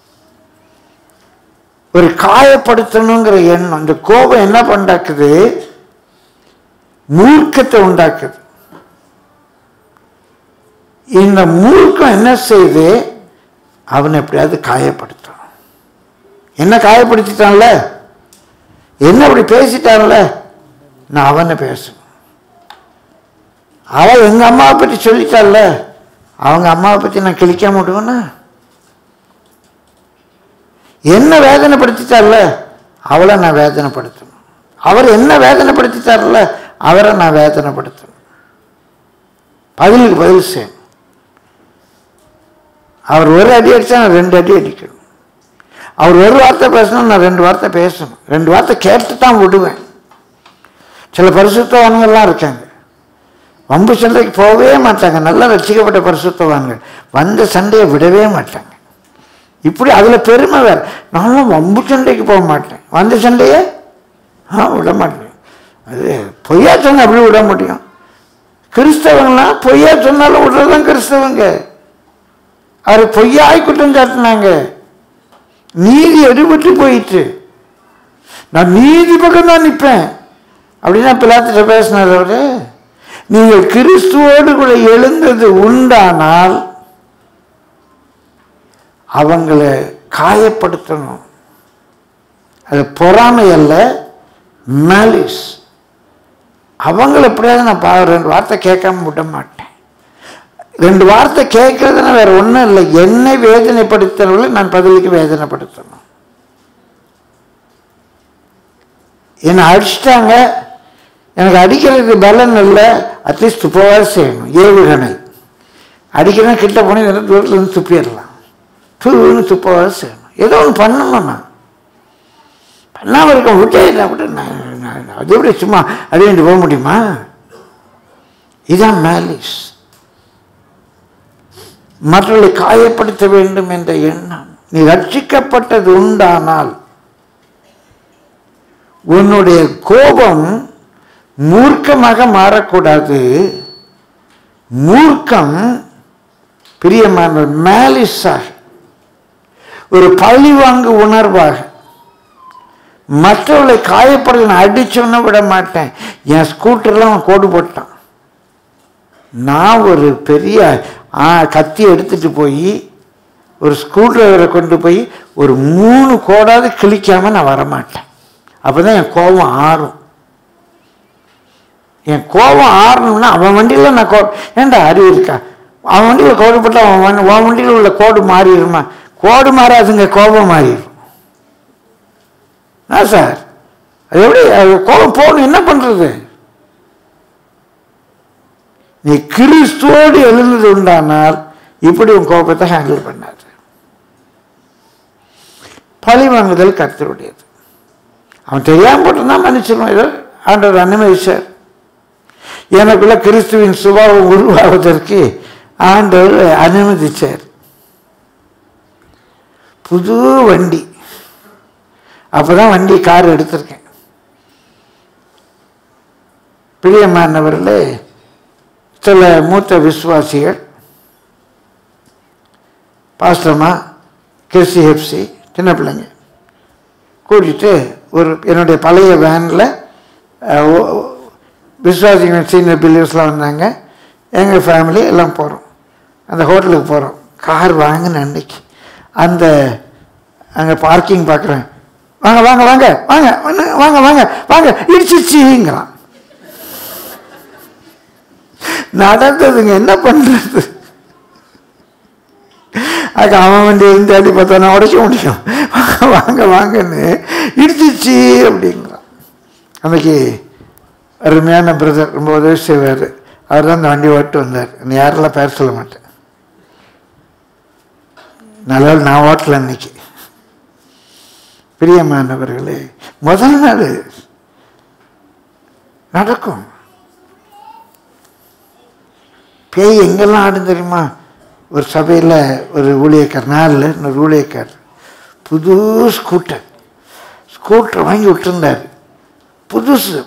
ஒரு காயப்படுத்தணுங்கிற எண்ணம், இந்த கோபம் என்ன பண்ணாக்குது? மூர்க்கத்தை உண்டாக்குது. இந்த மூர்க்கம் என்ன செய்து? அவனை எப்படியாவது காயப்படுத்தணும். என்ன காயப்படுத்திட்டான்ல, என்ன அப்படி பேசிட்டான்ல, நான் அவனை பேசணும். அவன் எங்க அம்மாவை பற்றி சொல்லிட்டான்ல, அவங்க அம்மாவை பற்றி நான் கிழிக்காம விடுவேன்னா? என்ன வேதனைப்படுத்திட்டார்ல, அவளை நான் வேதனைப்படுத்தணும். அவர் என்ன வேதனைப்படுத்திட்டார்ல, அவரை நான் வேதனைப்படுத்தணும். பதிலுக்கு பதில் செய்யணும். அவர் ஒரு அடி அடித்தா நான் 2 அடி அடிக்கணும். அவர் ஒரு வார்த்தை பேசணும், நான் 2 வார்த்தை பேசணும். 2 வார்த்தை கேட்டு தான் விடுவேன். சில பரிசுத்தவான்கள்லாம் இருக்காங்க, வம்பு சண்டைக்கு போகவே மாட்டாங்க. நல்லா ரசிக்கப்பட்ட பரிசுத்தவான்கள் வந்த சண்டையை விடவே மாட்டாங்க. இப்படி அதில் பெருமை வேறு. நானும் வம்பு சண்டைக்கு போக மாட்டேன், வந்த சண்டையை விட மாட்டேன். அது பொய்யா சொன்னால் அப்படி விட முடியும்? கிறிஸ்தவங்களாம் பொய்யா சொன்னாலும் விடுறதுதான் கிறிஸ்தவங்க. அவர் பொய்யாய் குற்றம் சாட்டினாங்க, நீதி எடுபட்டு போயிட்டு. நான் நீதி பக்கம் தான் நிற்பேன் அப்படின்னா பிலாத்திட்ட பேசினார் அவரு. நீங்கள் கிறிஸ்துவோடு கூட எழுந்தது உண்டானால் அவங்களை காயப்படுத்தணும். அது பொறாமை அல்ல, மேலிஸ். அவங்கள எப்படியாவது நான் 2 வார்த்தை கேட்காம விட மாட்டேன். 2 வார்த்தை கேட்கறதுன்னா வேற ஒன்றும் இல்லை, என்னை வேதனைப்படுத்தவர்களை நான் பதிலுக்கு வேதனைப்படுத்தணும். என்னை அடிச்சிட்டாங்க, எனக்கு அடிக்கிறதுக்கு பலன் இல்லை, அட்லீஸ்ட் துப்பவாது செய்யணும். ஏவுகணை அடிக்கிறேன், கிட்ட போனேன் தூரத்தில் இருந்து துப்பிடலாம், தூன்னு துப்பவாது செய்யணும். ஏதோ ஒன்று பண்ணணும். நான் பண்ணாமல் இருக்க விட்டே இல்லை. அப்படி நான் அது எப்படி சும்மா அடிட்டு போக முடியுமா? இதுதான் மேலிஸ். மற்றவர்களை காயப்படுத்த வேண்டும் என்ற எண்ணம். நீ ரட்சிக்கப்பட்டது உண்டானால் உன்னுடைய கோபம் மூர்க்கமாக மாறக்கூடாது. மூர்க்கம் பிரியமான மேலிஸாக, ஒரு பழிவாங்கு உணர்வாக, மற்றவர்களை காயப்படுத்த அடிச்சோன்னு விட மாட்டேன். என் ஸ்கூட்டர்லாம் அவன் கோடு போட்டான். நான் ஒரு பெரிய கத்தி எடுத்துட்டு போய் ஒரு ஸ்க்ரூ டிரைவரை கொண்டு போய் ஒரு 3 கோடாவது கிழிக்காம நான் வரமாட்டேன். அப்போதான் என் கோபம் ஆறும். என் கோபம் ஆறணும்னா அவன் வண்டியில் நான் ஏன்டா அறிவு இருக்கா? அவன் வண்டியில் கோடு போட்டால் அவன் வண்டியில் உள்ள கோடு மாறிடுமா? கோடு மாறாதுங்க, கோபம் மாறிடும். சார் அது எப்படி கோபம் போகணும்? என்ன பண்றது? நீ கிறிஸ்துவோடு எழுந்தது உண்டானால் இப்படி உன் கோபத்தை ஹேண்டில் பண்ணாது. பழி வாங்குதல் கர்த்தருடையது. அவன் தெரியாமல் போட்டுதான் மன்னிச்சிருவான். ஏதோ ஆண்டவர் அனுமதிச்சார். எனக்குள்ள கிறிஸ்துவின் சுபாவம் உருவாவதற்கு ஆண்டவர் அனுமதிச்சார். புது வண்டி, அப்பதான் வண்டி கார் எடுத்திருக்கேன். பிரியமானவர்களே, சில மூத்த விசுவாசிகள் பாஸ்டர்மா KCFC சின்ன பிள்ளைங்க கூட்டிட்டு என்னுடைய பழைய வேனில் விசுவாசிகள் சீனியர் பிலீவர்ஸ்லாம் வந்தாங்க. எங்கள் ஃபேமிலி எல்லாம் போகிறோம், அந்த ஹோட்டலுக்கு போகிறோம். கார் வாங்கின அன்னைக்கு அந்த அங்கே பார்க்கிங் பார்க்குறேன். வாங்க வாங்க வாங்க வாங்க வாங்க வாங்க வாங்க இடிச்சிச்சிங்கிறான். நடந்ததுங்க, என்ன பண்ணுறது? அதுக்கு அவன் வண்டி இருந்து அடி பார்த்தா நான் உடைக்க முடியும். வாங்க வாங்கன்னு இடிச்சிச்சு அப்படிங்கிறான். அன்னைக்கு அருமையான பிரதர், ரொம்ப உதவி செய்வார். அவர் தான் அந்த வண்டி ஓட்டு வந்தார். யாரெல்லாம் பேர் சொல்ல மாட்டேன். நல்ல நான் ஓட்டல அன்னைக்கு. பிரியமானவர்களே, முதல் நாள் நடக்கும். பேய் எங்கெல்லாம் ஆடும் தெரியுமா? ஒரு சபையில் ஒரு ஊழியக்கார், ஒரு ஊழியக்கார் புது ஸ்கூட்டர் வாங்கி விட்டுருந்தார், புதுசு.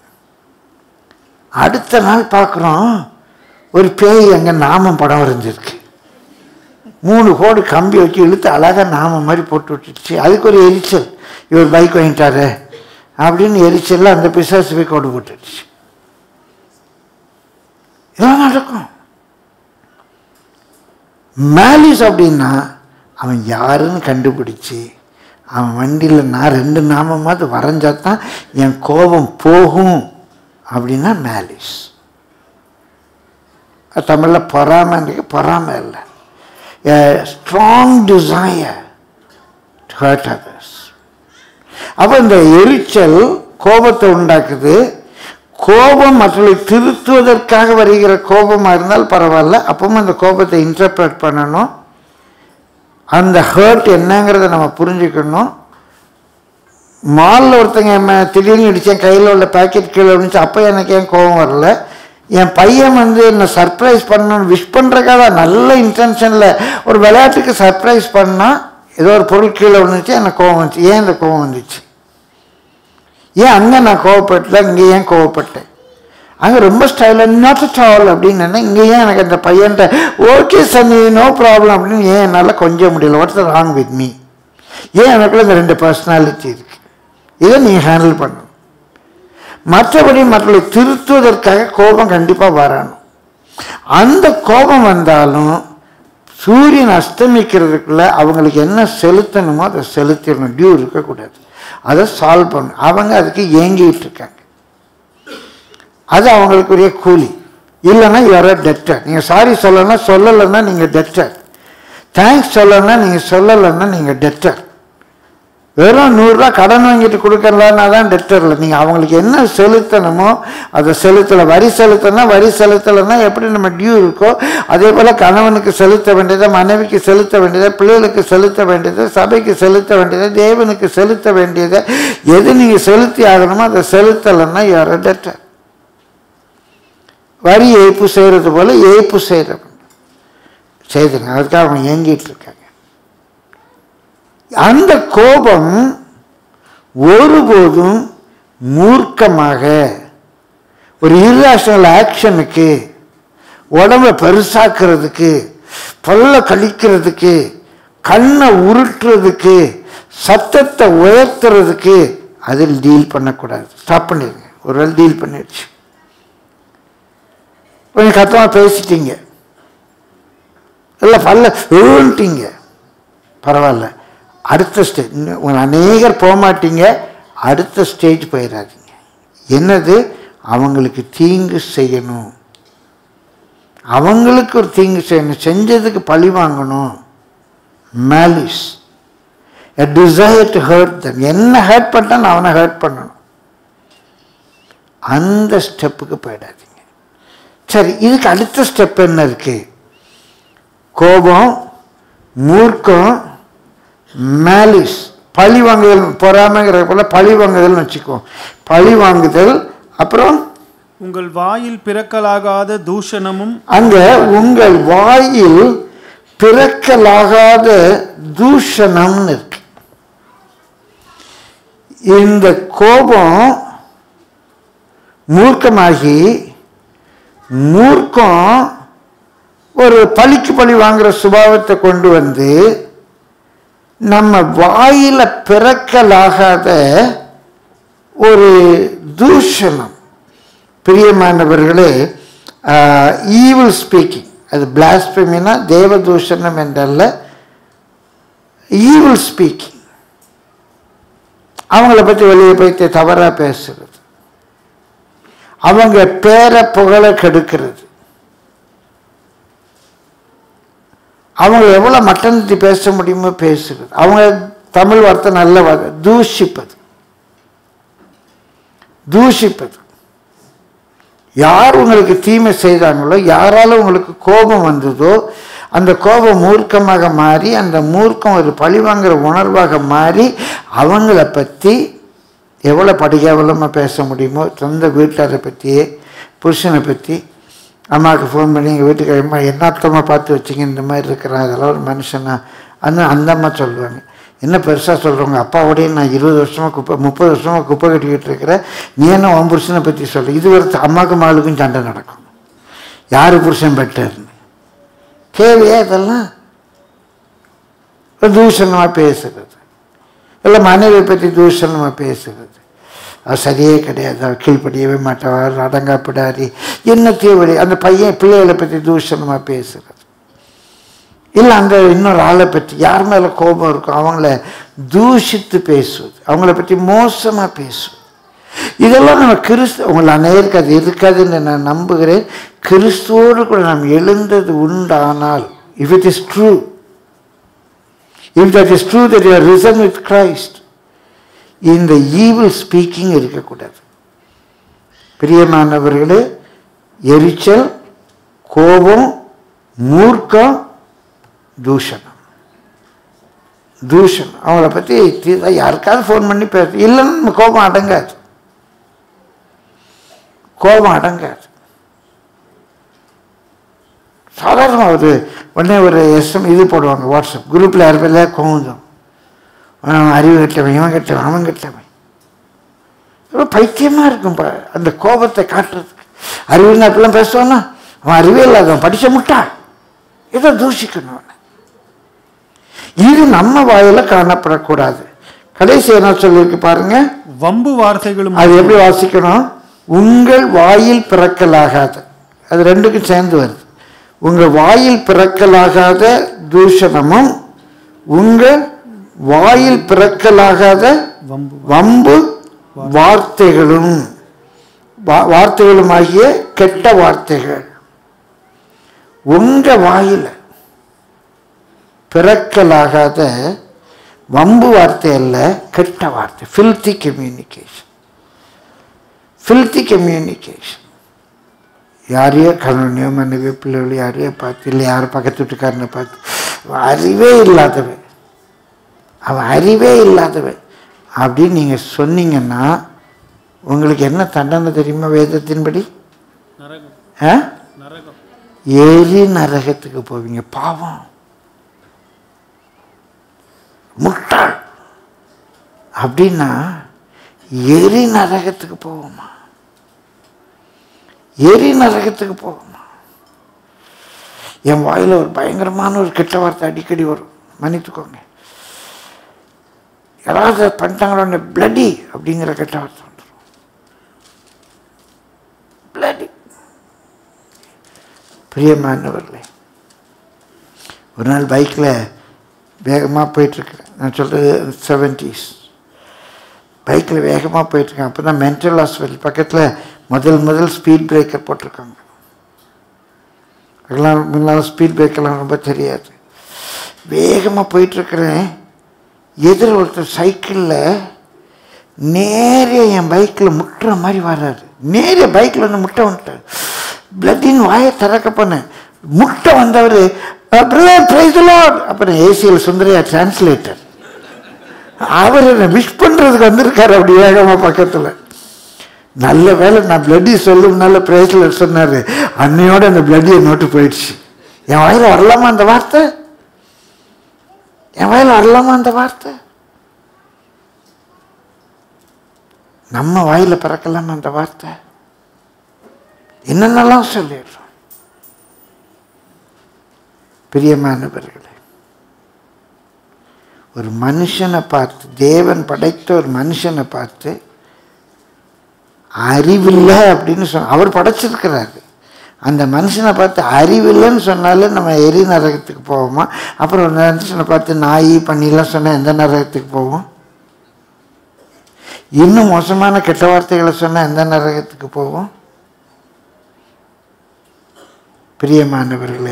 அடுத்த நாள் பார்க்குறோம், ஒரு பேய் அங்கே நாமம் படம் வரைஞ்சிருக்கு. 3 கோடு கம்பி வச்சு இழுத்து அழகாக நாமம் மாதிரி போட்டு விட்டுருச்சு. அதுக்கு ஒரு எரிச்சல், இவர் பைக் வாங்கிட்டாரு அப்படின்னு எரிச்சல் அந்த பிசாசு போய் கோடு போட்டுருச்சு. இதெல்லாம் நடக்கும். மேலிஸ் அப்படின்னா அவன் யாருன்னு கண்டுபிடிச்சி அவன் வண்டியில் நான் 2 நாமமாவது வரைஞ்சாதான் என் கோபம் போகும் அப்படின்னா மேலிஸ். தமிழில் பொறாமை இல்லை, strong desire to hurt others. அப்போ இந்த எரிச்சல் கோபத்தை உண்டாக்குது. கோபம் மற்றவர்களை திருத்துவதற்காக வருகிற கோபமாக இருந்தால் பரவாயில்ல, அப்பவும் அந்த கோபத்தை இன்டர்பிரட் பண்ணணும். அந்த ஹர்ட் என்னங்கிறத நம்ம புரிஞ்சுக்கணும். மாலில் ஒருத்தங்க திடீர்னு இடித்தேன், கையில் உள்ள பேக்கெட் கீழே இருந்துச்சு, அப்போ எனக்கு ஏன் கோபம் வரல. என் பையன் என்னை சர்ப்ரைஸ் பண்ணணும்னு விஷ் பண்ணுறக்காக நல்ல இன்டென்ஷனில் ஒரு விளையாட்டுக்கு சர்ப்ரைஸ் பண்ணால் ஏதோ ஒரு பொருள் கீழே விழுந்துச்சு, எனக்கு கோபம் வந்துச்சு. ஏன் இந்த கோபம் வந்துச்சு? ஏன் அங்கே நான் கோவப்பட்டல, இங்கே ஏன் கோவப்பட்டேன்? அங்கே ரொம்ப ஸ்டைலாக நாட் அட் ஆல் அப்படின்னு நினை, இங்கே ஏன் எனக்கு அந்த பையன்ட்ட ஓகே சன்னி நோ ப்ராப்ளம் அப்படின்னு ஏன் என்னால் கொஞ்சம் முடியல? What's wrong with me? ஏன் எனக்குள்ள இந்த 2 பர்சனாலிட்டி இருக்குது? இதை நீங்கள் ஹேண்டில் பண்ணணும். மற்றபடி மற்றவர்களை திருத்துவதற்காக கோபம் கண்டிப்பாக வரணும். அந்த கோபம் வந்தாலும் சூரியன் அஸ்தமிக்கிறதுக்குள்ள அவங்களுக்கு என்ன செலுத்தணுமோ அதை செலுத்திடணும். டியூ இருக்கக்கூடாது. அதை சால்வ் பண்ணணும். அவங்க அதுக்கு ஏங்கிட்டு இருக்காங்க. அது அவங்களுக்குரிய கூலி. இல்லைன்னா யூஆர் அ டெப்டர். நீங்கள் சாரி சொல்லலைன்னா நீங்கள் டெப்டர். தேங்க்ஸ் சொல்லலைன்னா நீங்கள் சொல்லலைன்னா நீங்கள் டெப்டர். வெறும் 100 ரூபா கடன் வாங்கிட்டு கொடுக்கறதுனா தான் டெப்டர் இல்லை. நீங்கள் அவங்களுக்கு என்ன செலுத்தணுமோ அதை செலுத்தலை. வரி செலுத்தலைன்னா எப்படி நம்ம டியூ இருக்கோ அதே போல் கணவனுக்கு செலுத்த வேண்டியதை, மனைவிக்கு செலுத்த வேண்டியதை, பிள்ளைகளுக்கு செலுத்த வேண்டியதை, சபைக்கு செலுத்த வேண்டியதை, தேவனுக்கு செலுத்த வேண்டியதை எது நீங்கள் செலுத்தி ஆகணுமோ அதை செலுத்தலைன்னா யூஆர் அ டெப்டர். வரி ஏய்ப்பு செய்கிறது போல் ஏய்ப்பு செய்துங்க. அதுக்காக அவங்க ஏங்கிட்டு இருக்காங்க. அந்த கோபம் ஒருபோதும் மூர்க்கமாக ஒரு இர்ரேஷனல் ஆக்ஷனுக்கு, உடம்பை பெருசாக்குறதுக்கு, பல்ல கழிக்கிறதுக்கு, கண்ணை உருட்டுறதுக்கு, சத்தத்தை உயர்த்துறதுக்கு அதில் டீல் பண்ணக்கூடாது. ஸ்டாப் பண்ணிடுங்க. ஒரு டீல் பண்ணிடுச்சு, கொஞ்சம் கத்தமாக பேசிட்டீங்க, இல்லை பல்ல விழுந்துட்டீங்க, பரவாயில்ல. அடுத்த ஸ்டேஜ் உங்கள் அநேகர் போகமாட்டீங்க. அடுத்த ஸ்டேஜ் போயிடாதீங்க. என்னது? அவங்களுக்கு தீங்கு செய்யணும், அவங்களுக்கு ஒரு தீங்கு செய்யணும், செஞ்சதுக்கு பழி வாங்கணும். Malice, a desire to hurt them. என்ன ஹர்ட் பண்ணால் அவனை ஹர்ட் பண்ணணும். அந்த ஸ்டெப்புக்கு போயிடாதீங்க. சரி, இதுக்கு அடுத்த ஸ்டெப் என்ன இருக்கு? கோபம், மூர்க்கம், மேலிஸ், பழி வாங்குதல். பொறாமைங்கிற போல பழி வாங்குதல்னு வச்சுக்குவோம். பழி வாங்குதல். அப்புறம் உங்கள் வாயில் பிறக்கலாகாத தூஷணமும். அங்க உங்கள் வாயில் பிறக்கலாகாத தூஷணம்னு இருக்கு. இந்த கோபம் மூர்க்கமாகி, மூர்க்கம் ஒரு பழிக்கு பழி வாங்குற சுபாவத்தை கொண்டு வந்து நம்ம வாயில பிறக்கலாகாத ஒரு தூஷணம். பிரியமானவர்களே, ஈவில் ஸ்பீக்கிங், அது பிளாஸ்பெமினா தேவதூஷணம் என்றல்ல, ஈவில் ஸ்பீக்கிங். அவங்கள பற்றி வெளியே போய் தவறா பேசுறது, அவங்க பேரை புகழ கெடுக்கிறது, அவங்க எவ்வளோ மட்டனத்தி பேச முடியுமோ பேசுறது, அவங்க தமிழ் வார்த்தை நல்ல வார்த்தை, தூஷிப்பது. யார் உங்களுக்கு தீமை செய்தாங்களோ, யாராலும் உங்களுக்கு கோபம் வந்ததோ, அந்த கோபம் மூர்க்கமாக மாறி, அந்த மூர்க்கம் ஒரு பழிவாங்கிற உணர்வாக மாறி அவங்கள பற்றி எவ்வளோ படிகேவலமாக பேச முடியுமோ, சொந்த வீட்டாரை பற்றியே, புருஷனை பற்றி. அம்மாவுக்கு ஃபோன் பண்ணி எங்கள் வீட்டுக்கு அம்மா என்ன அர்த்தமாக பார்த்து வச்சிங்க, இந்த மாதிரி இருக்கிறான், அதெல்லாம் ஒரு மனுஷனா? அந்த அம்மா சொல்லுவாங்க. என்ன பெருசாக சொல்கிறவங்க, அப்பாவோடையே நான் 20 வருஷமாக 30 வருஷமாக குப்பை கட்டிக்கிட்டு இருக்கிறேன், நீ என்ன உன் புருஷனை பற்றி சொல்ல? இது ஒரு அம்மாவுக்கும் மகளுக்கும் சண்டை நடக்கும், யார் புருஷன் பெட்டர்னு. தேவையா இதெல்லாம்? தூஷணமாக பேசுகிறது, இல்லை மனைவியை பற்றி தூஷணமாக பேசுகிறது, அது சரியே கிடையாது, அவர் கீழ்படியவே மாட்டவர், அடங்காப்பிடாரி, என்ன தேவை? அந்த பையன் பிள்ளைகளை பற்றி தூஷணமாக பேசுகிறது, இல்லை அந்த இன்னொரு ஆளை பற்றி யார் மேலே கோபம் இருக்கும் அவங்கள தூஷித்து பேசுவது, அவங்கள பற்றி மோசமாக பேசுவது. இதெல்லாம் நம்ம உங்களை அநேருக்கு அது இருக்காதுன்னு நான் நம்புகிறேன். கிறிஸ்துவோடு கூட நாம் எழுந்தது உண்டானால், if it is true, if that is true that you are risen with Christ, இந்த ஈவில் ஸ்பீக்கிங் இருக்கக்கூடாது. பிரியமானவர்களே, எரிச்சல், கோபம், மூர்க்கம், தூஷணம் தூஷணம். அவங்கள பற்றி யாருக்காவது ஃபோன் பண்ணி பேச, இல்லைன்னு நம்ம கோபம் அடங்காது. கோபம் அடங்காது. சாதாரணமாக உடனே ஒரு இது போடுவாங்க வாட்ஸ்அப் குரூப்பில், யார் பேர்ல கோவம், அறிவு கட்டவன், இவன் கட்டவன், அவன் கட்டவன். ரொம்ப பைத்தியமாக இருக்கும் அந்த கோபத்தை காட்டுறதுக்கு. அறிவுன்னு அப்படிலாம் பேசுவானா, அவன் அறிவே இல்லாதவன், படித்த முட்டாள், இதை தூஷிக்கணும். இது நம்ம வாயில காணப்படக்கூடாது. கடைசி என்ன சொல்லியிருக்கு பாருங்க, வம்பு வார்த்தைகளும். அது எப்படி வாசிக்கணும்? உங்கள் வாயில் பிறக்கலாகாத, அது ரெண்டுக்கும் சேர்ந்து வருது. உங்கள் வாயில் பிறக்கலாகாத தூஷணமும் உங்கள் வாயில் பிறக்கலாகாத வம்பு வார்த்தைகளும் ஆகிய கெட்ட வார்த்தைகள். உங்க வாயில பிறக்கலாகாத வம்பு வார்த்தை அல்ல, கெட்ட வார்த்தை. Filthy communication. Filthy communication. யாரையோ கணவனையோ மனைவியோ பிள்ளைகளோ யாரையோ பார்த்து, இல்லை யாரும் பக்கத்து வீட்டுக்காரனை பார்த்து, அறிவே இல்லாதவன், அவன் அறிவே இல்லாதவன் அப்படின்னு நீங்கள் சொன்னீங்கன்னா உங்களுக்கு என்ன தண்டனை தெரியுமா? வேதத்தின்படி ஏறி நரகத்துக்கு போவீங்க. பாவம், முட்டாள் அப்படின்னா எரி நரகத்துக்கு போவோமா? எரி நரகத்துக்கு போவோமா? என் வாயில் ஒரு பயங்கரமான ஒரு கெட்ட வார்த்தை அடிக்கடி வரும், மன்னித்துக்கோங்க. யாராவது பண்ணிட்டாங்களோ பிளடி அப்படிங்கிற கெட்ட வார்த்தை வந்துடும். பிளடி. பிரியமானவர்களே, ஒரு நாள் பைக்கில் வேகமாக போயிட்டுருக்கிறேன். நான் சொல்கிறது 70s. பைக்கில் வேகமாக போயிட்டுருக்கேன். அப்போ தான் மென்டல் ஹாஸ்பிட்டல் பக்கத்தில் முதல் ஸ்பீட் பிரேக்கர் போட்டிருக்காங்க. அதெல்லாம் முன்னால் ஸ்பீட் பிரேக்கெல்லாம் ரொம்ப தெரியாது. வேகமாக போயிட்டுருக்கிறேன். எதிர் ஒருத்தர் சைக்கிளில் நேரே என் பைக்கில் முட்டுற மாதிரி வர்றாரு. நேரே பைக்கில் வந்து முட்டை வந்துட்டார். பிளட்டின் வாயை திறக்க போனேன். முட்டை வந்தவர் அப்புறம் ஏசியில் சுந்தரையா டிரான்ஸ்லேட்டர், அவர் என்னை விஷ் பண்ணுறதுக்கு வந்திருக்காரு அப்படி வேகமாக பக்கத்தில். நல்ல வேலை நான் பிளட்டி சொல்லுனால பிரைஸ்லர் சொன்னார். அன்னையோட அந்த பிளட்டியை நோட்டு போயிடுச்சு. என் வாயில் வரலாமா அந்த வார்த்தை? என் வாயில் வரலாமா அந்த வார்த்தை? நம்ம வாயில் பிறக்கலாமா அந்த வார்த்தை? என்னென்னலாம் சொல்லிடுறோம். பிரியமானவர்களே, ஒரு மனுஷனை பார்த்து, தேவன் படைத்த ஒரு மனுஷனை பார்த்து அறிவில்லை அப்படின்னு சொன்ன, அவர் படைச்சிருக்கிறாரு. அந்த மனுஷனை பார்த்து அறிவில்லைன்னு சொன்னாலே நம்ம எரி நரகத்துக்கு போவோமா? அப்புறம் ஒரு மனுஷனை பார்த்து நாய் பண்ணிலாம் சொன்னால் எந்த நரகத்துக்கு போவோம்? இன்னும் மோசமான கெட்ட வார்த்தைகளை சொன்னால் எந்த நரகத்துக்கு போவோம்? பிரியமானவர்களே,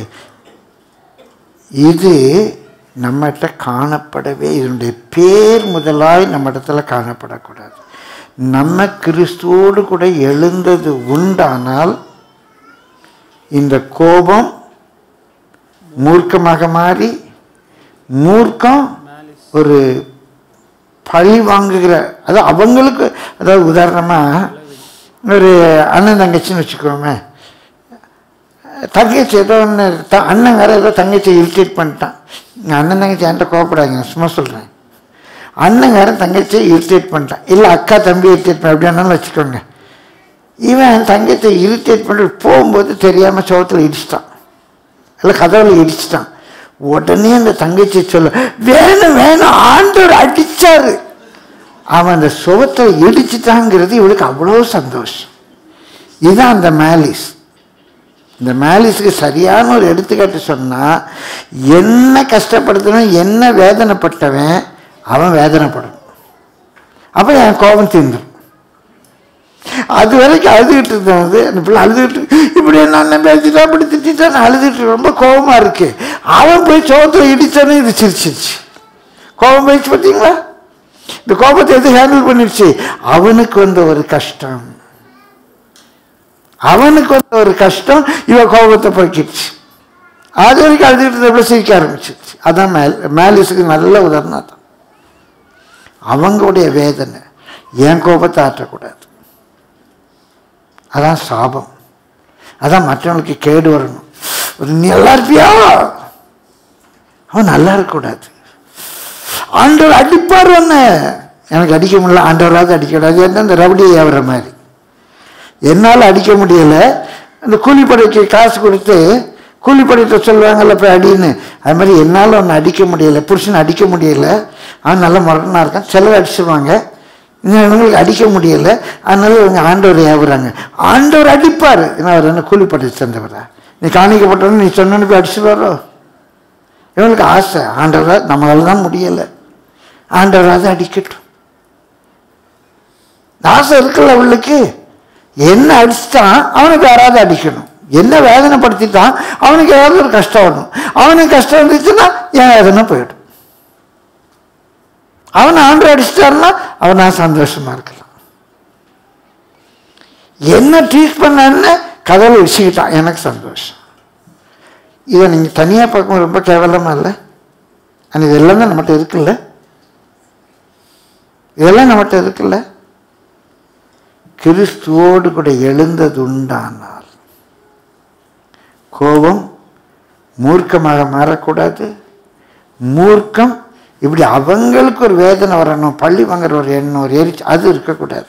இது நம்மகிட்ட காணப்படவே, இதனுடைய பேர் முதலாய் நம்ம இடத்துல காணப்படக்கூடாது. நம்ம கிறிஸ்துவோடு கூட எழுந்தது உண்டானால் இந்த கோபம் மூர்க்கமாக மாறி, மூர்க்கம் ஒரு பழி வாங்குகிற, அதாவது அவங்களுக்கு, அதாவது உதாரணமாக ஒரு அண்ணன் தங்கச்சின்னு வச்சுக்கோமே, தங்கச்சி ஏதோ ஒன்று, அண்ணன் வேறு ஏதோ தங்கச்சி இரிட்டேட் பண்ணிட்டான். அண்ணன் தங்கச்சி என்கிட்ட கோவப்படாதீங்க, நான் சும்மா சொல்கிறேன். அண்ணன் வேறு தங்கச்சியை இரிட்டேட் பண்ணிட்டான், இல்லை அக்கா தம்பி இரிட்டேட் பண்ண அப்படின்னாலும் வச்சுக்கோங்க. இவன் தங்கத்தை இரிட்டேட் பண்ணிட்டு போகும்போது தெரியாமல் சோகத்தில் இடிச்சிட்டான், இல்லை கதவுல இடிச்சிட்டான். உடனே அந்த தங்கச்சி சொல்ல, வேணும் வேணும் ஆண்டவர் அடித்தாரு. அவன் அந்த சுகத்தை இடிச்சிட்டாங்கிறது இவளுக்கு அவ்வளோ சந்தோஷம். இதுதான் அந்த மேலிஸ். இந்த மேலிஸுக்கு சரியான ஒரு எடுத்துக்காட்டு சொன்னால், என்ன கஷ்டப்படுத்தணும், என்ன வேதனைப்பட்டவன் அவன் வேதனைப்படணும். அப்போ என் கோபம் தீர்ந்துடும். அது வரைக்கும் அழுதுகிட்டு இருந்தது அந்த பிள்ளை, அழுதுகிட்டு இப்படி என்ன பேசிட்டா அப்படி திட்டான், அழுதுகிட்டு ரொம்ப கோபமாக இருக்கு. அவன் போய் சோகத்தில் இடித்தானே இது சிரிச்சிருச்சு. கோபம் போயிடுச்சு பார்த்தீங்களா? இந்த கோபத்தை எது ஹேண்டில் பண்ணிடுச்சு? அவனுக்கு வந்த ஒரு கஷ்டம், அவனுக்கு வந்த ஒரு கஷ்டம் இவ கோபத்தை போக்கிடுச்சு. அது வரைக்கும் அழுதுகிட்டு எப்படி சிரிக்க ஆரம்பிச்சிருச்சு. அதான் மேலிஸுக்கு நல்ல உதாரணம் தான். அவங்களுடைய வேதனை என் கோபத்தை ஆற்றக்கூடாது. அதான் சாபம். அதான் மற்றவங்களுக்கு கேடு வரணும். நீ நல்லா இருப்பியா, அவன் நல்லா இருக்கக்கூடாது. ஆண்டவர் அடிப்பார். ஒன்று எனக்கு அடிக்க முடியல, ஆண்டவராவது அடிக்கக்கூடாது. என்ன இந்த ரவுடியை ஏவுற மாதிரி என்னால் அடிக்க முடியலை. அந்த கூலிப்படைக்கு காசு கொடுத்து கூலிப்படைத்த சொல்லுவாங்கல்ல போய் அடின்னு, அது மாதிரி என்னால் ஒன்று அடிக்க முடியலை, புருஷனை அடிக்க முடியலை, அவன் நல்ல முரணாக இருக்கான், சிலர் அடிச்சுருவாங்க, இவங்களுக்கு அடிக்க முடியலை, அதனால இவங்க ஆண்டவர் ஏவுறாங்க. ஆண்டவர் அடிப்பார். ஏன்னா அவர் என்ன கூலிப்படை சேர்ந்தவரா? நீ காணிக்கப்பட்டவன்னு நீ சொன்னு போய் அடிச்சுடுவாரோ? இவங்களுக்கு ஆசை, ஆண்டவராக நம்மளால தான் முடியலை, ஆண்டவராக அடிக்கட்டும். ஆசை இருக்குல்ல அவளுக்கு. என்ன அடிச்சுட்டான் அவனுக்கு யாராவது அடிக்கணும், என்ன வேதனைப்படுத்திட்டான் அவனுக்கு ஏதாவது ஒரு கஷ்டம் வரணும். அவனுக்கு கஷ்டம் இருந்துச்சுன்னா என் வேதனை போயிடும். அவனை ஆண்டு அடிச்சிட்டாருன்னா அவனா சந்தோஷமா இருக்கலாம். என்ன ட்ரீட் பண்ணன்னு கதவை வச்சுக்கிட்டான், எனக்கு சந்தோஷம். இதை நீங்க தனியா பார்க்கும்போது ரொம்ப கேவலமா இல்லை? ஆனால் இதெல்லாம் தான் நம்மகிட்ட இருக்குல்ல, இதெல்லாம் நம்மகிட்ட இருக்குல்ல. கிறிஸ்துவோடு கூட எழுந்தது உண்டானால் கோபம் மூர்க்கமாக மாறக்கூடாது. மூர்க்கம் இப்படி அவங்களுக்கு ஒரு வேதனை வரணும், பள்ளி வாங்குற ஒரு எண்ணம், ஒரு எரிச்சு, அது இருக்கக்கூடாது.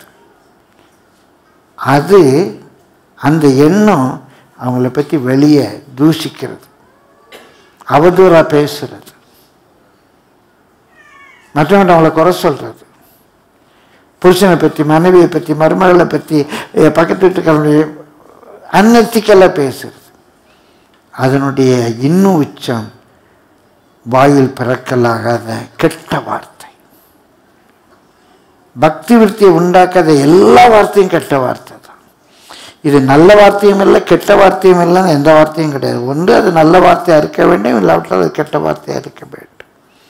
அது அந்த எண்ணம் அவங்கள பற்றி வெளியே தூஷிக்கிறது, அவதூறா பேசுறது, மற்றவங்க அவங்கள குறை சொல்றது, புருஷனை பற்றி, மனைவியை பற்றி, மருமகளை பற்றி, பக்கத்து வீட்டுக்காரனுடைய அன்னத்திக்கெல்லாம் பேசுறது. அதனுடைய இன்னும் உச்சம் வாயில் பிறக்கலாகாத கெட்ட வார்த்தை. பக்தி விருத்தியை உண்டாக்காத எல்லா வார்த்தையும் கெட்ட வார்த்தை தான். இது நல்ல வார்த்தையும் இல்லை, கெட்ட வார்த்தையும் இல்லைன்னு எந்த வார்த்தையும் கிடையாது. ஒன்று அது நல்ல வார்த்தையாக இருக்க வேண்டும், இல்லாவிட்டால் அது கெட்ட வார்த்தையாக இருக்க வேண்டும்.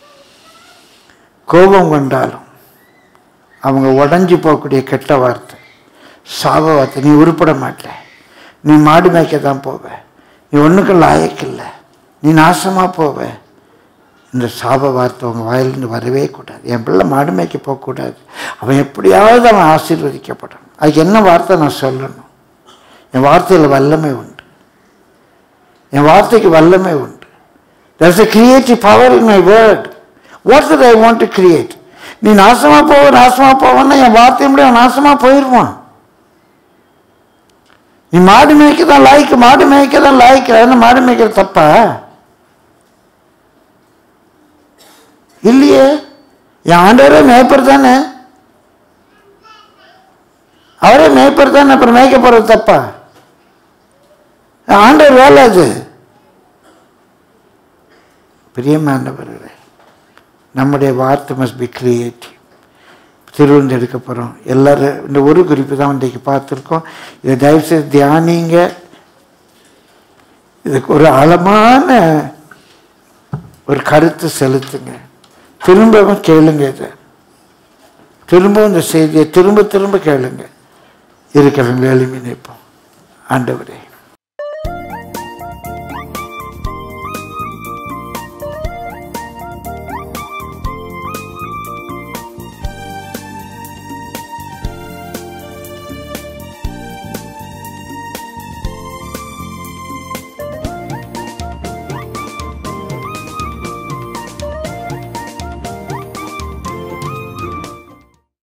கோபம் கொண்டாலும் அவங்க உடஞ்சி போகக்கூடிய கெட்ட வார்த்தை, சாப வார்த்தை. நீ உருப்பட மாட்ட, நீ மாடு மேய்க்க தான் போவ, நீ ஒன்றுக்கு லாயக்கில்லை, நீ நாசமாக போவ. இந்த சாப வார்த்தை உங்கள் வாயிலிருந்து வரவே கூடாது. என் பிள்ளை மாடு மேய்க்க போகக்கூடாது, அவன் எப்படியாவது அவன் ஆசீர்வதிக்கப்படணும். அதுக்கு என்ன வார்த்தை நான் சொல்லணும்? என் வார்த்தையில் வல்லமை உண்டு, என் வார்த்தைக்கு வல்லமை உண்டு. There is a creative power in my word. What did I want to create? நீ நாசமா போவன்னா என் வார்த்தை முடியும், அவன் நாசமா போயிடுவான். நீ மாடு மேய்க்க தான் லாய்க்கு, மாடு மேய்க்க தான் லாய்க்கு, அதனால மாடு மேய்க்கிற தப்பா இல்லையே? என் ஆண்டவரே மேய்ப்பர் தானே, அவரே மேய்ப்பர் தானே, அப்புறம் மேய்க்க போறது தப்பா? ஆண்டவர் வேலை அது. பிரியமானவர்களே, நம்முடைய வார்த்தை மஸ்ட் பி கிரியேட்டிவ். திருவிருந்து எடுக்க போகிறோம் எல்லாரும். இந்த ஒரு குறிப்பு தான் இன்றைக்கு பார்த்துருக்கோம். இதை தயவுசெய்து தியானிங்க. இதுக்கு ஒரு ஆழமான ஒரு கருத்து செலுத்துங்க. திரும்பவும் கேளுங்க, இதை திரும்பவும் இந்த செய்தியை திரும்ப திரும்ப கேளுங்க. இருக்கிறவங்க எளிமை நினைப்போம். ஆண்டவரே,